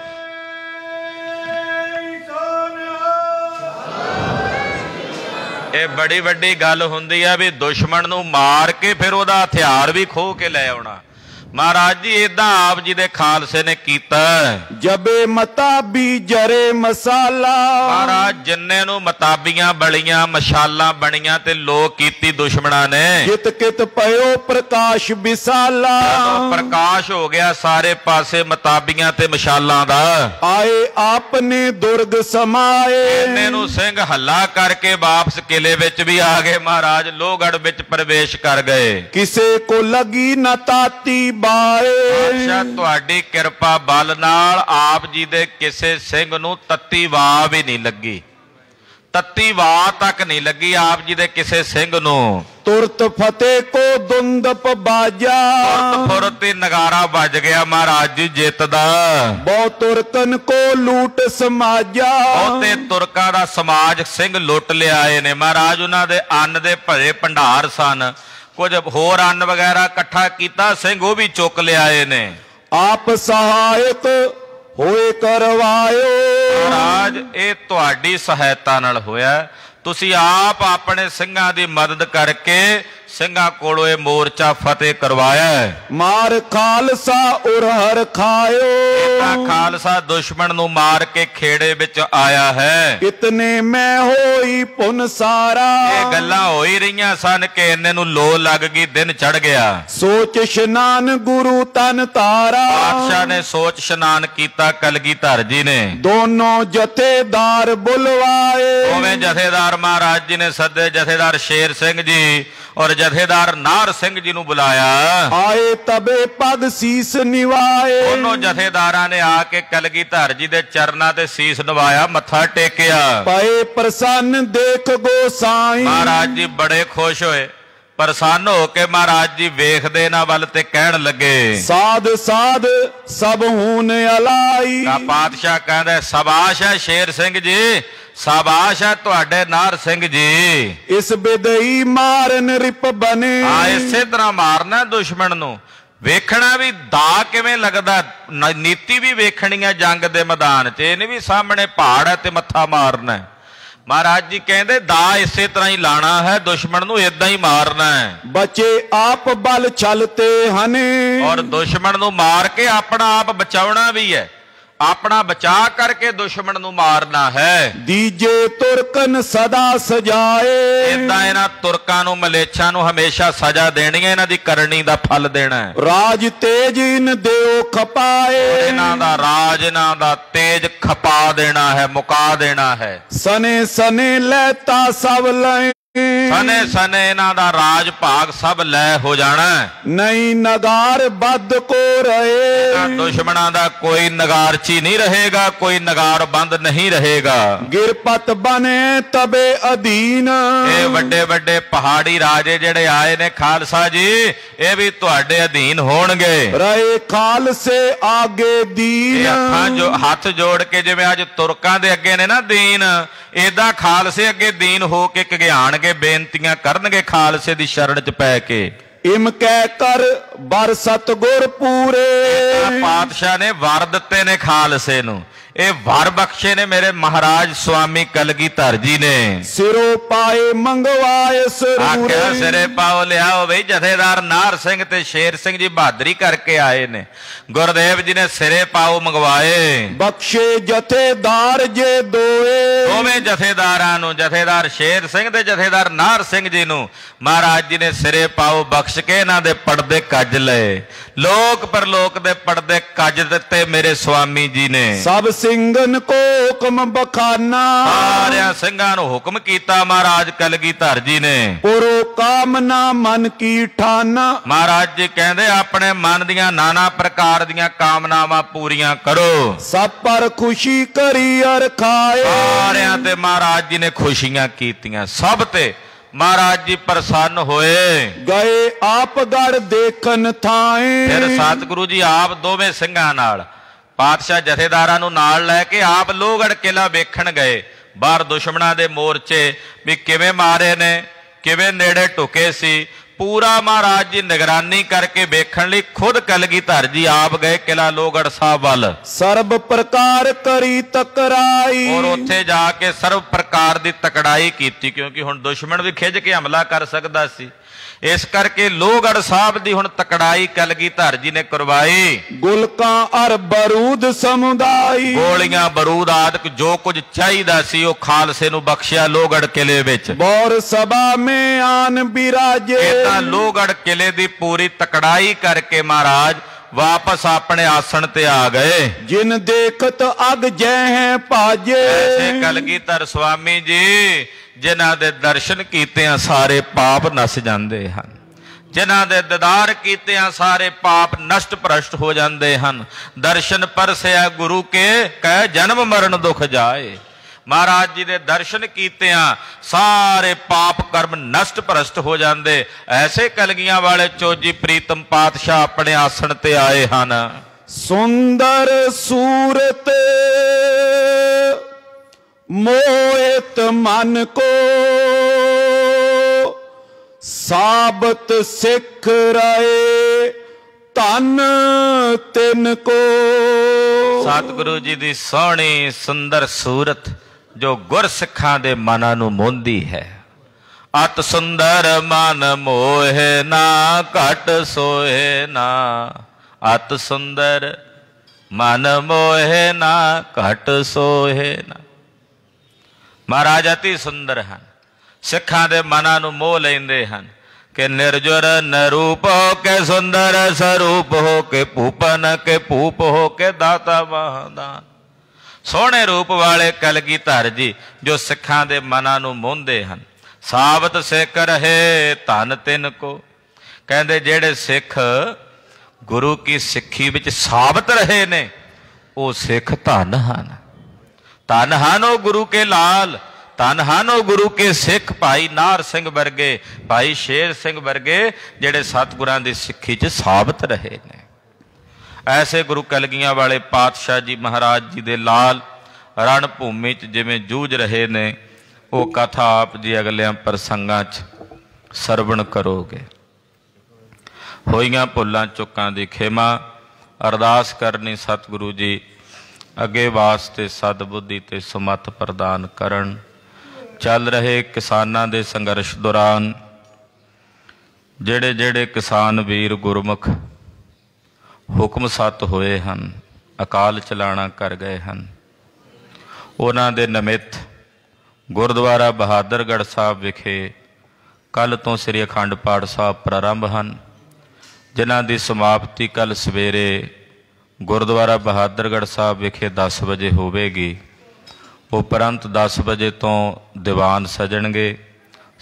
ਇਹ ਬੜੀ ਵੱਡੀ ਗੱਲ ਹੁੰਦੀ ਆ ਵੀ ਦੁਸ਼ਮਣ ਨੂੰ ਮਾਰ ਕੇ ਫਿਰ ਉਹਦਾ ਹਥਿਆਰ ਵੀ ਖੋਹ ਕੇ ਲੈ ਆਉਣਾ। ਮਹਾਰਾਜ ਜੀ ਏਦਾਂ ਆਪ ਜੀ ਦੇ ਖਾਲਸੇ ਨੇ ਕੀਤਾ। ਜਬੇ ਮਤਾਬੀ ਜਰੇ ਮਸਾਲਾ। ਮਹਾਰਾਜ ਜਿੰਨੇ ਨੂੰ ਮਤਾਬੀਆਂ ਬਲੀਆਂ, ਮਸ਼ਾਲਾਂ ਬਣੀਆਂ ਤੇ ਲੋਕ ਕੀਤੀ ਦੁਸ਼ਮਣਾਂ ਨੇ। ਜਿਤ ਕਿਤ ਪਇਓ ਪ੍ਰਕਾਸ਼ ਵਿਸਾਲਾ। ਜਦੋਂ ਪ੍ਰਕਾਸ਼ ਹੋ ਗਿਆ ਸਾਰੇ ਪਾਸੇ ਮਤਾਬੀਆਂ ਤੇ ਮਸ਼ਾਲਾਂ ਦਾ, ਆਏ ਆਪਨੇ ਦੁਰਗ ਸਮਾਏ। ਇੰਨੇ ਨੂੰ ਸਿੰਘ ਹੱਲਾ ਕਰਕੇ ਵਾਪਸ ਕਿਲੇ ਵਿੱਚ ਵੀ ਆ ਗਏ। ਮਹਾਰਾਜ ਲੋਹਗੜ੍ਹ ਵਿੱਚ ਪ੍ਰਵੇਸ਼ ਕਰ ਗਏ। ਕਿਸੇ ਕੋ ਲੱਗੀ ਨਾ ਤਾਤੀ ਬਾਦਸ਼ਾਹ ਤੁਹਾਡੀ ਕਿਰਪਾ ਬਲ ਨਾਲ ਆਪ ਜੀ ਦੇ ਕਿਸੇ ਸਿੰਘ ਨੂੰ ਤੱਤੀ ਵਾਹ ਵੀ ਨਹੀਂ ਲੱਗੀ, ਤੱਤੀ ਵਾਹ ਤੱਕ ਨਹੀਂ ਲੱਗੀ ਆਪ ਜੀ ਦੇ ਕਿਸੇ ਸਿੰਘ ਨੂੰ। ਤੁਰਤ ਫਤਿਹ ਕੋ ਦੁੰਦਪ ਬਾਜਾ। ਤੁਰਤ ਫੁਰਤ ਹੀ ਨਗਾਰਾ ਵੱਜ ਗਿਆ ਮਹਾਰਾਜ ਜੀ ਜਿੱਤ ਦਾ। ਬਹੁ ਤੁਰਕਨ ਕੋ ਲੂਟ ਸਮਾਜਾ। ਬਹੁਤੇ ਤੁਰਕਾਂ ਦਾ ਸਮਾਜ ਸਿੰਘ ਲੁੱਟ ਲਿਆਏ ਨੇ। ਮਹਾਰਾਜ ਉਹਨਾਂ ਦੇ ਅੰਨ ਦੇ ਭਰੇ ਭੰਡਾਰ ਸਨ, ਕੁਝ ਹੋਰ ਅੰਨ ਵਗੈਰਾ ਇਕੱਠਾ ਕੀਤਾ ਸਿੰਘ ਉਹ ਵੀ ਚੁੱਕ ਲਿਆਏ ਨੇ। ਆਪ ਸਹਾਇਕ ਹੋਏ ਕਰਵਾਇਓ। ਮਹਾਰਾਜ ਇਹ ਤੁਹਾਡੀ ਸਹਾਇਤਾ ਨਾਲ ਹੋਇਆ। ਤੁਸੀਂ ਆਪ ਆਪਣੇ ਸਿੰਘਾਂ ਦੀ ਮਦਦ ਕਰਕੇ ਸਿੰਘਾਂ ਕੋਲੋਂ ਇਹ ਮੋਰਚਾ ਫਤਿਹ ਕਰਵਾਇਆ। ਮਾਰ ਖਾਲਸਾ ਉਰਹਰ ਖਾਇਓ। ਇਹਦਾ ਖਾਲਸਾ ਦੁਸ਼ਮਣ ਨੂੰ ਮਾਰ ਕੇ ਖੇੜੇ ਵਿੱਚ ਆਇਆ ਹੈ। ਇਤਨੇ ਮੈਂ ਹੋਈ ਪੁਨ ਸਾਰਾ। ਇਹ ਗੱਲਾਂ ਹੋ ਹੀ ਰਹੀਆਂ ਸਨ ਕਿ ਇੰਨੇ ਨੂੰ ਲੋ ਲੱਗ ਗਈ, ਦਿਨ ਚੜ ਗਿਆ। ਸੋਚ ਇਸ਼ਨਾਨ ਗੁਰੂ ਤਨ ਤਾਰਾ। ਬਾਦਸ਼ਾਹ ਨੇ ਸੋਚ ਇਸ਼ਨਾਨ ਕੀਤਾ ਕਲਗੀਧਰ ਜੀ ਨੇ। ਦੋਨੋਂ ਜਥੇਦਾਰ ਬੁਲਵਾਏ। ਦੋਵੇਂ ਜਥੇਦਾਰ ਮਹਾਰਾਜ ਜੀ ਨੇ ਸੱਦੇ, ਜਥੇਦਾਰ ਸ਼ੇਰ ਸਿੰਘ ਜੀ ਔਰ ਜਥੇਦਾਰ ਨਾਰ ਸਿੰਘ ਜੀ ਨੂੰ ਬੁਲਾਇਆ। ਆਏ ਤਬੇ ਪਗ ਸੀਸ ਨਿਵਾਏ। ਦੋਨੋਂ ਜਥੇਦਾਰਾਂ ਨੇ ਆ ਕੇ ਕਲਗੀਧਰ ਜੀ ਦੇ ਚਰਨਾਂ ਤੇ ਸੀਸ ਨਵਾਇਆ, ਮੱਥਾ ਟੇਕਿਆ। ਪਏ ਪ੍ਰਸੰਨ ਦੇਖ ਗੋਸਾਈ। ਮਹਾਰਾਜ ਜੀ ਬੜੇ ਖੁਸ਼ ਹੋਏ, ਪ੍ਰਸੰਨ ਹੋ ਕੇ ਮਹਾਰਾਜ ਜੀ ਵੇਖਦੇ ਇਹਨਾਂ ਵੱਲ ਤੇ ਕਹਿਣ ਲੱਗੇ, ਸਾਧ ਸਾਧ ਸਭ ਹੂਨ ਅਲਾਈ। ਪਾਤਸ਼ਾਹ ਕਹਿੰਦਾ ਸ਼ਾਬਾਸ਼ ਹੈ ਸ਼ੇਰ ਸਿੰਘ ਜੀ, ਸ਼ਾਬਾਸ਼ ਹੈ ਤੁਹਾਡੇ ਨਾਰ ਸਿੰਘ ਜੀ। ਇਸ ਬਿਦਈ ਮਾਰਨ ਰਿਪ ਬਨੇ। ਆ ਇਸੇ ਤਰ੍ਹਾਂ ਮਾਰਨਾ ਦੁਸ਼ਮਣ ਨੂੰ। ਵੇਖਣਾ ਵੀ ਦਾ ਕਿਵੇਂ ਲੱਗਦਾ, ਨੀਤੀ ਵੀ ਵੇਖਣੀ ਹੈ ਜੰਗ ਦੇ ਮੈਦਾਨ 'ਚ। ਇਹ ਨਹੀਂ ਵੀ ਸਾਹਮਣੇ ਪਹਾੜ ਹੈ ਤੇ ਮੱਥਾ ਮਾਰਨਾ। ਮਹਾਰਾਜ ਜੀ ਕਹਿੰਦੇ ਦਾ ਇਸੇ ਤਰ੍ਹਾਂ ਹੀ ਲਾਣਾ ਹੈ, ਦੁਸ਼ਮਣ ਨੂੰ ਏਦਾਂ ਹੀ ਮਾਰਨਾ ਹੈ। ਬਚੇ ਆਪ ਬਲ ਛਲਤੇ ਹਨੇ। ਔਰ ਦੁਸ਼ਮਣ ਨੂੰ ਮਾਰ ਕੇ ਆਪਣਾ ਆਪ ਬਚਾਉਣਾ ਵੀ ਹੈ, ਆਪਣਾ ਬਚਾ ਕਰਕੇ ਦੁਸ਼ਮਣ ਨੂੰ ਮਾਰਨਾ ਹੈ। ਦੀਜੇ ਤੁਰਕਨ ਸਦਾ ਸਜਾਏ। ਏਦਾਂ ਇਹਨਾਂ ਤੁਰਕਾਂ ਨੂੰ, ਮਲੇਛਾਂ ਨੂੰ ਹਮੇਸ਼ਾ ਸਜ਼ਾ ਦੇਣੀ ਹੈ, ਇਹਨਾਂ ਦੀ ਕਰਨੀ ਦਾ ਫਲ ਦੇਣਾ ਹੈ। ਰਾਜ ਤੇਜ ਇਨ ਦਿਓ ਖਪਾਏ। ਇਹਨਾਂ ਦਾ ਰਾਜ, ਇਹਨਾਂ ਦਾ ਤੇਜ ਖਪਾ ਦੇਣਾ ਹੈ, ਮੁਕਾ ਦੇਣਾ ਹੈ। ਸਨੇ ਸਨੇ ਲੈਤਾ ਸਭ ਲੈ। ਸਨੇ ਸਨੇ ਇਹਨਾਂ ਦਾ ਰਾਜ ਭਾਗ ਸਭ ਲੈ ਹੋ ਜਾਣਾ। ਨਹੀਂ ਨਗਾਰ ਬੱਧ ਕੋ ਰਹੇ, ਦੁਸ਼ਮਣਾਂ ਦਾ ਕੋਈ ਨਗਾਰਚੀ ਨਹੀਂ ਰਹੇਗਾ, ਕੋਈ ਨਗਾਰ ਬੰਦ ਨਹੀਂ ਰਹੇਗਾ। ਗਿਰਪਤ ਬਨੇ ਤਬੇ ਅਧੀਨ, ਇਹ ਵੱਡੇ ਵੱਡੇ ਪਹਾੜੀ ਰਾਜੇ ਜਿਹੜੇ ਆਏ ਨੇ ਖਾਲਸਾ ਜੀ, ਇਹ ਵੀ ਤੁਹਾਡੇ ਅਧੀਨ ਹੋਣਗੇ। ਰਹੇ ਖਾਲਸੇ ਆਗੇ ਦੀਨ, ਹੱਥਾਂ ਜੋ ਹੱਥ ਜੋੜ ਕੇ ਜਿਵੇਂ ਅੱਜ ਤੁਰਕਾਂ ਦੇ ਅੱਗੇ ਨੇ ਨਾ ਦੀਨ, ਏਦਾਂ ਖਾਲਸੇ ਅੱਗੇ ਦੀਨ ਹੋ ਕੇ ਘਿਆਣਗੇ, ਬੇਨਤੀਆਂ ਕਰਨਗੇ ਖਾਲਸੇ ਦੀ ਸ਼ਰਨ ਚ ਪੈ ਕੇ। ਇਮ ਕਹਿ ਕਰ ਬਰ ਸਤਗੁਰ ਪੂਰੇ, ਪਾਤਸ਼ਾਹ ਨੇ ਵਰ ਦਿੱਤੇ ਨੇ ਖਾਲਸੇ ਨੂੰ, ਇਹ ਵਰ ਬਖਸ਼ੇ ਨੇ ਮੇਰੇ ਮਹਾਰਾਜ ਸੁਆਮੀ ਕਲਗੀਧਰ ਜੀ ਨੇ। ਸਿਰੋਂ ਪਾਏ ਮੰਗਵਾਏ ਸਰੂਰੇ, ਆਖਿਆ ਸਿਰੇ ਪਾਓ ਲਿਆਓ ਬਈ। ਜਥੇਦਾਰ ਨਾਰ ਸਿੰਘ ਤੇ ਸ਼ੇਰ ਸਿੰਘ ਜੀ ਬਹਾਦਰੀ ਕਰਕੇ ਆਏ ਨੇ, ਗੁਰਦੇਵ ਜੀ ਨੇ ਸਿਰੇ ਪਾਓ ਮੰਗਵਾਏ। ਬਖਸ਼ੇ ਜਥੇਦਾਰ ਜੇ ਦੋਏ, ਦੋਵੇਂ ਜਥੇਦਾਰਾਂ ਨੂੰ, ਜਥੇਦਾਰ ਸ਼ੇਰ ਸਿੰਘ ਤੇ ਜਥੇਦਾਰ ਨਾਰ ਸਿੰਘ ਜੀ ਨੂੰ ਮਹਾਰਾਜ ਜੀ ਨੇ ਸਿਰੇ ਪਾਓ ਬਖਸ਼ ਕੇ ਇਹਨਾਂ ਦੇ ਪਰਦੇ ਕੱਜ ਲਏ। ਲੋਕ ਪਰਲੋਕ ਦੇ ਪਰਦੇ ਕੱਜ ਦਿੱਤੇ ਮੇਰੇ ਸੁਆਮੀ ਜੀ ਨੇ। ਸਭ ਸਿੰਘਨ ਕੋ ਹੁਕਮ ਬਖਾਨਾ, ਸਾਰਿਆਂ ਸਿੰਘਾਂ ਨੂੰ ਹੁਕਮ ਕੀਤਾ ਮਹਾਰਾਜ ਕਲਗੀਧਰ ਜੀ ਨੇ। ਪੁਰੋ ਕਾਮਨਾ ਮਨ ਕੀ ਠਾਨਾ, ਮਹਾਰਾਜ ਜੀ ਕਹਿੰਦੇ ਆਪਣੇ ਮਨ ਦੀਆਂ ਨਾਨਾ ਪ੍ਰਕਾਰ ਦੀਆਂ ਕਾਮਨਾਵਾਂ ਪੂਰੀਆਂ ਕਰੋ। ਸਭ ਪਰ ਖੁਸ਼ੀ ਕਰੀ ਅਰ ਖਾਏ, ਸਾਰਿਆਂ ਤੇ ਮਹਾਰਾਜ ਜੀ ਨੇ ਖੁਸ਼ੀਆਂ ਕੀਤੀਆਂ, ਸਭ ਤੇ ਮਹਾਰਾਜ ਜੀ ਪ੍ਰਸੰਨ ਹੋਏ। ਗਏ ਆਪ ਗੜ ਦੇਖਨ ਥਾਏ, ਫਿਰ ਸਤਿਗੁਰੂ ਜੀ ਆਪ ਦੋਵੇਂ ਸਿੰਘਾਂ ਨਾਲ ਪਾਤਸ਼ਾਹ ਜਥੇਦਾਰਾਂ ਨੂੰ ਨਾਲ ਲੈ ਕੇ ਆਪ ਲੋਹਗੜ੍ਹ ਕਿਲਾ ਵੇਖਣ ਗਏ। ਬਾਹਰ ਦੁਸ਼ਮਣਾਂ ਦੇ ਮੋਰਚੇ ਵੀ ਕਿਵੇਂ ਮਾਰੇ ਨੇ, ਕਿਵੇਂ ਨੇੜੇ ਢੁਕੇ ਸੀ, ਪੂਰਾ ਮਹਾਰਾਜ ਜੀ ਨਿਗਰਾਨੀ ਕਰਕੇ ਵੇਖਣ ਲਈ ਖੁਦ ਕਲਗੀਧਰ ਜੀ ਆਪ ਗਏ ਕਿਲਾ ਲੋਹਗੜ੍ਹ ਸਾਹਿਬ ਵੱਲ। ਸਰਬ ਪ੍ਰਕਾਰ ਕਰੀ ਤਕਰਾਈ, ਔਰ ਉੱਥੇ ਜਾ ਕੇ ਸਰਬ ਪ੍ਰਕਾਰ ਦੀ ਤਕੜਾਈ ਕੀਤੀ, ਕਿਉਂਕਿ ਹੁਣ ਦੁਸ਼ਮਣ ਵੀ ਖਿੱਚ ਕੇ ਹਮਲਾ ਕਰ ਸਕਦਾ ਸੀ। ਇਸ ਕਰਕੇ ਲੋਹਗੜ੍ਹ ਸਾਹਿਬ ਦੀ ਹੁਣ ਤਕੜਾਈ ਕਲਗੀਧਰ ਜੀ ਨੇ ਕਰਵਾਈ। ਗੁਲਕਾਂ ਅਰ ਬਰੂਦ ਸਮੁਦਾਈ, ਗੋਲੀਆਂ ਬਰੂਦ ਆਦਿਕ ਜੋ ਕੁਝ ਚਾਹੀਦਾ ਸੀ ਉਹ ਖਾਲਸੇ ਨੂੰ ਬਖਸ਼ਿਆ ਲੋਹਗੜ੍ਹ ਕਿਲੇ ਵਿੱਚ। ਬੌਰ ਸਭਾ ਮੇ ਆਨ ਬਿਰਾਜੇ, ਇਦਾਂ ਲੋਹਗੜ੍ਹ ਕਿਲੇ ਦੀ ਪੂਰੀ ਤਕੜਾਈ ਕਰਕੇ ਮਹਾਰਾਜ ਵਾਪਸ ਆਪਣੇ ਆਸਣ ਤੇ ਆ ਗਏ। ਜਿਨ ਦੇਖਤ ਅਗ ਜੈ ਹੈ ਭਾਜੇ, ਐਸੇ ਕਲਗੀਧਰ ਸੁਆਮੀ ਜੀ ਜਿਨ੍ਹਾਂ ਦੇ ਦਰਸ਼ਨ ਕੀਤਿਆਂ ਸਾਰੇ ਪਾਪ ਨਸ ਜਾਂਦੇ ਹਨ, ਜਿਨ੍ਹਾਂ ਦੇ ਦੀਦਾਰ ਕੀਤਿਆਂ ਸਾਰੇ ਪਾਪ ਨਸ਼ਟ ਭ੍ਰਸ਼ਟ ਹੋ ਜਾਂਦੇ ਹਨ। ਦਰਸ਼ਨ ਪਰਸਿਆ ਗੁਰੂ ਕੇ ਕਹਿ ਜਨਮ ਮਰਨ ਦੁਖ ਜਾਏ। ਮਹਾਰਾਜ ਜੀ ਦੇ ਦਰਸ਼ਨ ਕੀਤਿਆਂ ਸਾਰੇ ਪਾਪ ਕਰਮ ਨਸ਼ਟ ਭ੍ਰਸ਼ਟ ਹੋ ਜਾਂਦੇ। ਐਸੇ ਕਲਗੀਆਂ ਵਾਲੇ ਚੋਜੀ ਪ੍ਰੀਤਮ ਪਾਤਸ਼ਾਹ ਆਪਣੇ ਆਸਣ ਤੇ ਆਏ ਹਨ। ਸੁੰਦਰ ਸੂਰਤ ਮੋਹਿਤ ਮਨ ਕੋ, ਸਾਬਤ ਸਿੱਖ ਰਹੇ ਧਨ ਤਿਨ ਕੋ। ਸਤਿਗੁਰੂ ਜੀ ਦੀ ਸੋਹਣੀ ਸੁੰਦਰ ਸੂਰਤ ਜੋ ਗੁਰਸਿੱਖਾਂ ਦੇ ਮਨਾਂ ਨੂੰ ਮੋਹਦੀ ਹੈ। ਅਤ ਸੁੰਦਰ ਮਨ ਮੋਹੇ ਨਾ ਘਟ ਸੋਏ ਨਾ, ਅਤ ਸੁੰਦਰ ਮਨ ਮੋਹੇ ਨਾ ਘਟ ਸੋਏ ਨਾ। ਮਹਾਰਾਜ ਅਤੀ ਸੁੰਦਰ ਹਨ, ਸਿੱਖਾਂ ਦੇ ਮਨਾਂ ਨੂੰ ਮੋਹ ਲੈਂਦੇ ਹਨ ਕਿ ਨਿਰਜੁਰ ਨਰੂਪ ਹੋ ਕੇ ਸੁੰਦਰ ਸਰੂਪ ਹੋ ਕੇ ਭੂਪਨ ਕੇ ਭੂਪ ਹੋ ਕੇ ਦਾਤਾ ਮਹਾਦਾਨ। ਸੋਹਣੇ ਰੂਪ ਵਾਲੇ ਕਲਗੀਧਰ ਜੀ ਜੋ ਸਿੱਖਾਂ ਦੇ ਮਨਾਂ ਨੂੰ ਮੋਹਦੇ ਹਨ। ਸਾਬਤ ਸਿੱਖ ਰਹੇ ਧਨ ਤਿਨ ਕੋ, ਕਹਿੰਦੇ ਜਿਹੜੇ ਸਿੱਖ ਗੁਰੂ ਕੀ ਸਿੱਖੀ ਵਿੱਚ ਸਾਬਤ ਰਹੇ ਨੇ ਉਹ ਸਿੱਖ ਧਨ ਹਨ। ਧਨ ਹਨ ਉਹ ਗੁਰੂ ਕੇ ਲਾਲ, ਧਨ ਹਨ ਉਹ ਗੁਰੂ ਕੇ ਸਿੱਖ। ਭਾਈ ਨਾਰ ਸਿੰਘ ਵਰਗੇ, ਭਾਈ ਸ਼ੇਰ ਸਿੰਘ ਵਰਗੇ ਜਿਹੜੇ ਸਤਿਗੁਰਾਂ ਦੀ ਸਿੱਖੀ 'ਚ ਸਾਬਤ ਰਹੇ ਨੇ। ਐਸੇ ਗੁਰੂ ਕਲਗੀਆਂ ਵਾਲੇ ਪਾਤਸ਼ਾਹ ਜੀ ਮਹਾਰਾਜ ਜੀ ਦੇ ਲਾਲ ਰਣ ਭੂਮੀ 'ਚ ਜਿਵੇਂ ਜੂਝ ਰਹੇ ਨੇ, ਉਹ ਕਥਾ ਆਪ ਜੀ ਅਗਲਿਆਂ ਪ੍ਰਸੰਗਾਂ 'ਚ ਸਰਵਣ ਕਰੋਗੇ। ਹੋਈਆਂ ਭੁੱਲਾਂ ਚੁੱਕਾਂ ਦੀ ਖਿਮਾ, ਅਰਦਾਸ ਕਰਨੀ ਸਤਿਗੁਰੂ ਜੀ ਅੱਗੇ ਵਾਸਤੇ ਸਦਬੁੱਧੀ ਤੇ ਸਮੱਤ ਪ੍ਰਦਾਨ ਕਰਨ। ਚੱਲ ਰਹੇ ਕਿਸਾਨਾਂ ਦੇ ਸੰਘਰਸ਼ ਦੌਰਾਨ ਜਿਹੜੇ ਜਿਹੜੇ ਕਿਸਾਨ ਵੀਰ ਗੁਰਮੁਖ ਹੁਕਮ ਸੱਤ ਹੋਏ ਹਨ, ਅਕਾਲ ਚਲਾਣਾ ਕਰ ਗਏ ਹਨ, ਉਹਨਾਂ ਦੇ ਨਿਮਿਤ ਗੁਰਦੁਆਰਾ ਬਹਾਦਰਗੜ੍ਹ ਸਾਹਿਬ ਵਿਖੇ ਕੱਲ੍ਹ ਤੋਂ ਸ੍ਰੀ ਅਖੰਡ ਪਾਠ ਸਾਹਿਬ ਪ੍ਰਾਰੰਭ ਹਨ, ਜਿਨ੍ਹਾਂ ਦੀ ਸਮਾਪਤੀ ਕੱਲ੍ਹ ਸਵੇਰੇ ਗੁਰਦੁਆਰਾ ਬਹਾਦਰਗੜ੍ਹ ਸਾਹਿਬ ਵਿਖੇ ਦਸ ਵਜੇ ਹੋਵੇਗੀ। ਉਪਰੰਤ ਦਸ ਵਜੇ ਤੋਂ ਦੀਵਾਨ ਸਜਣਗੇ,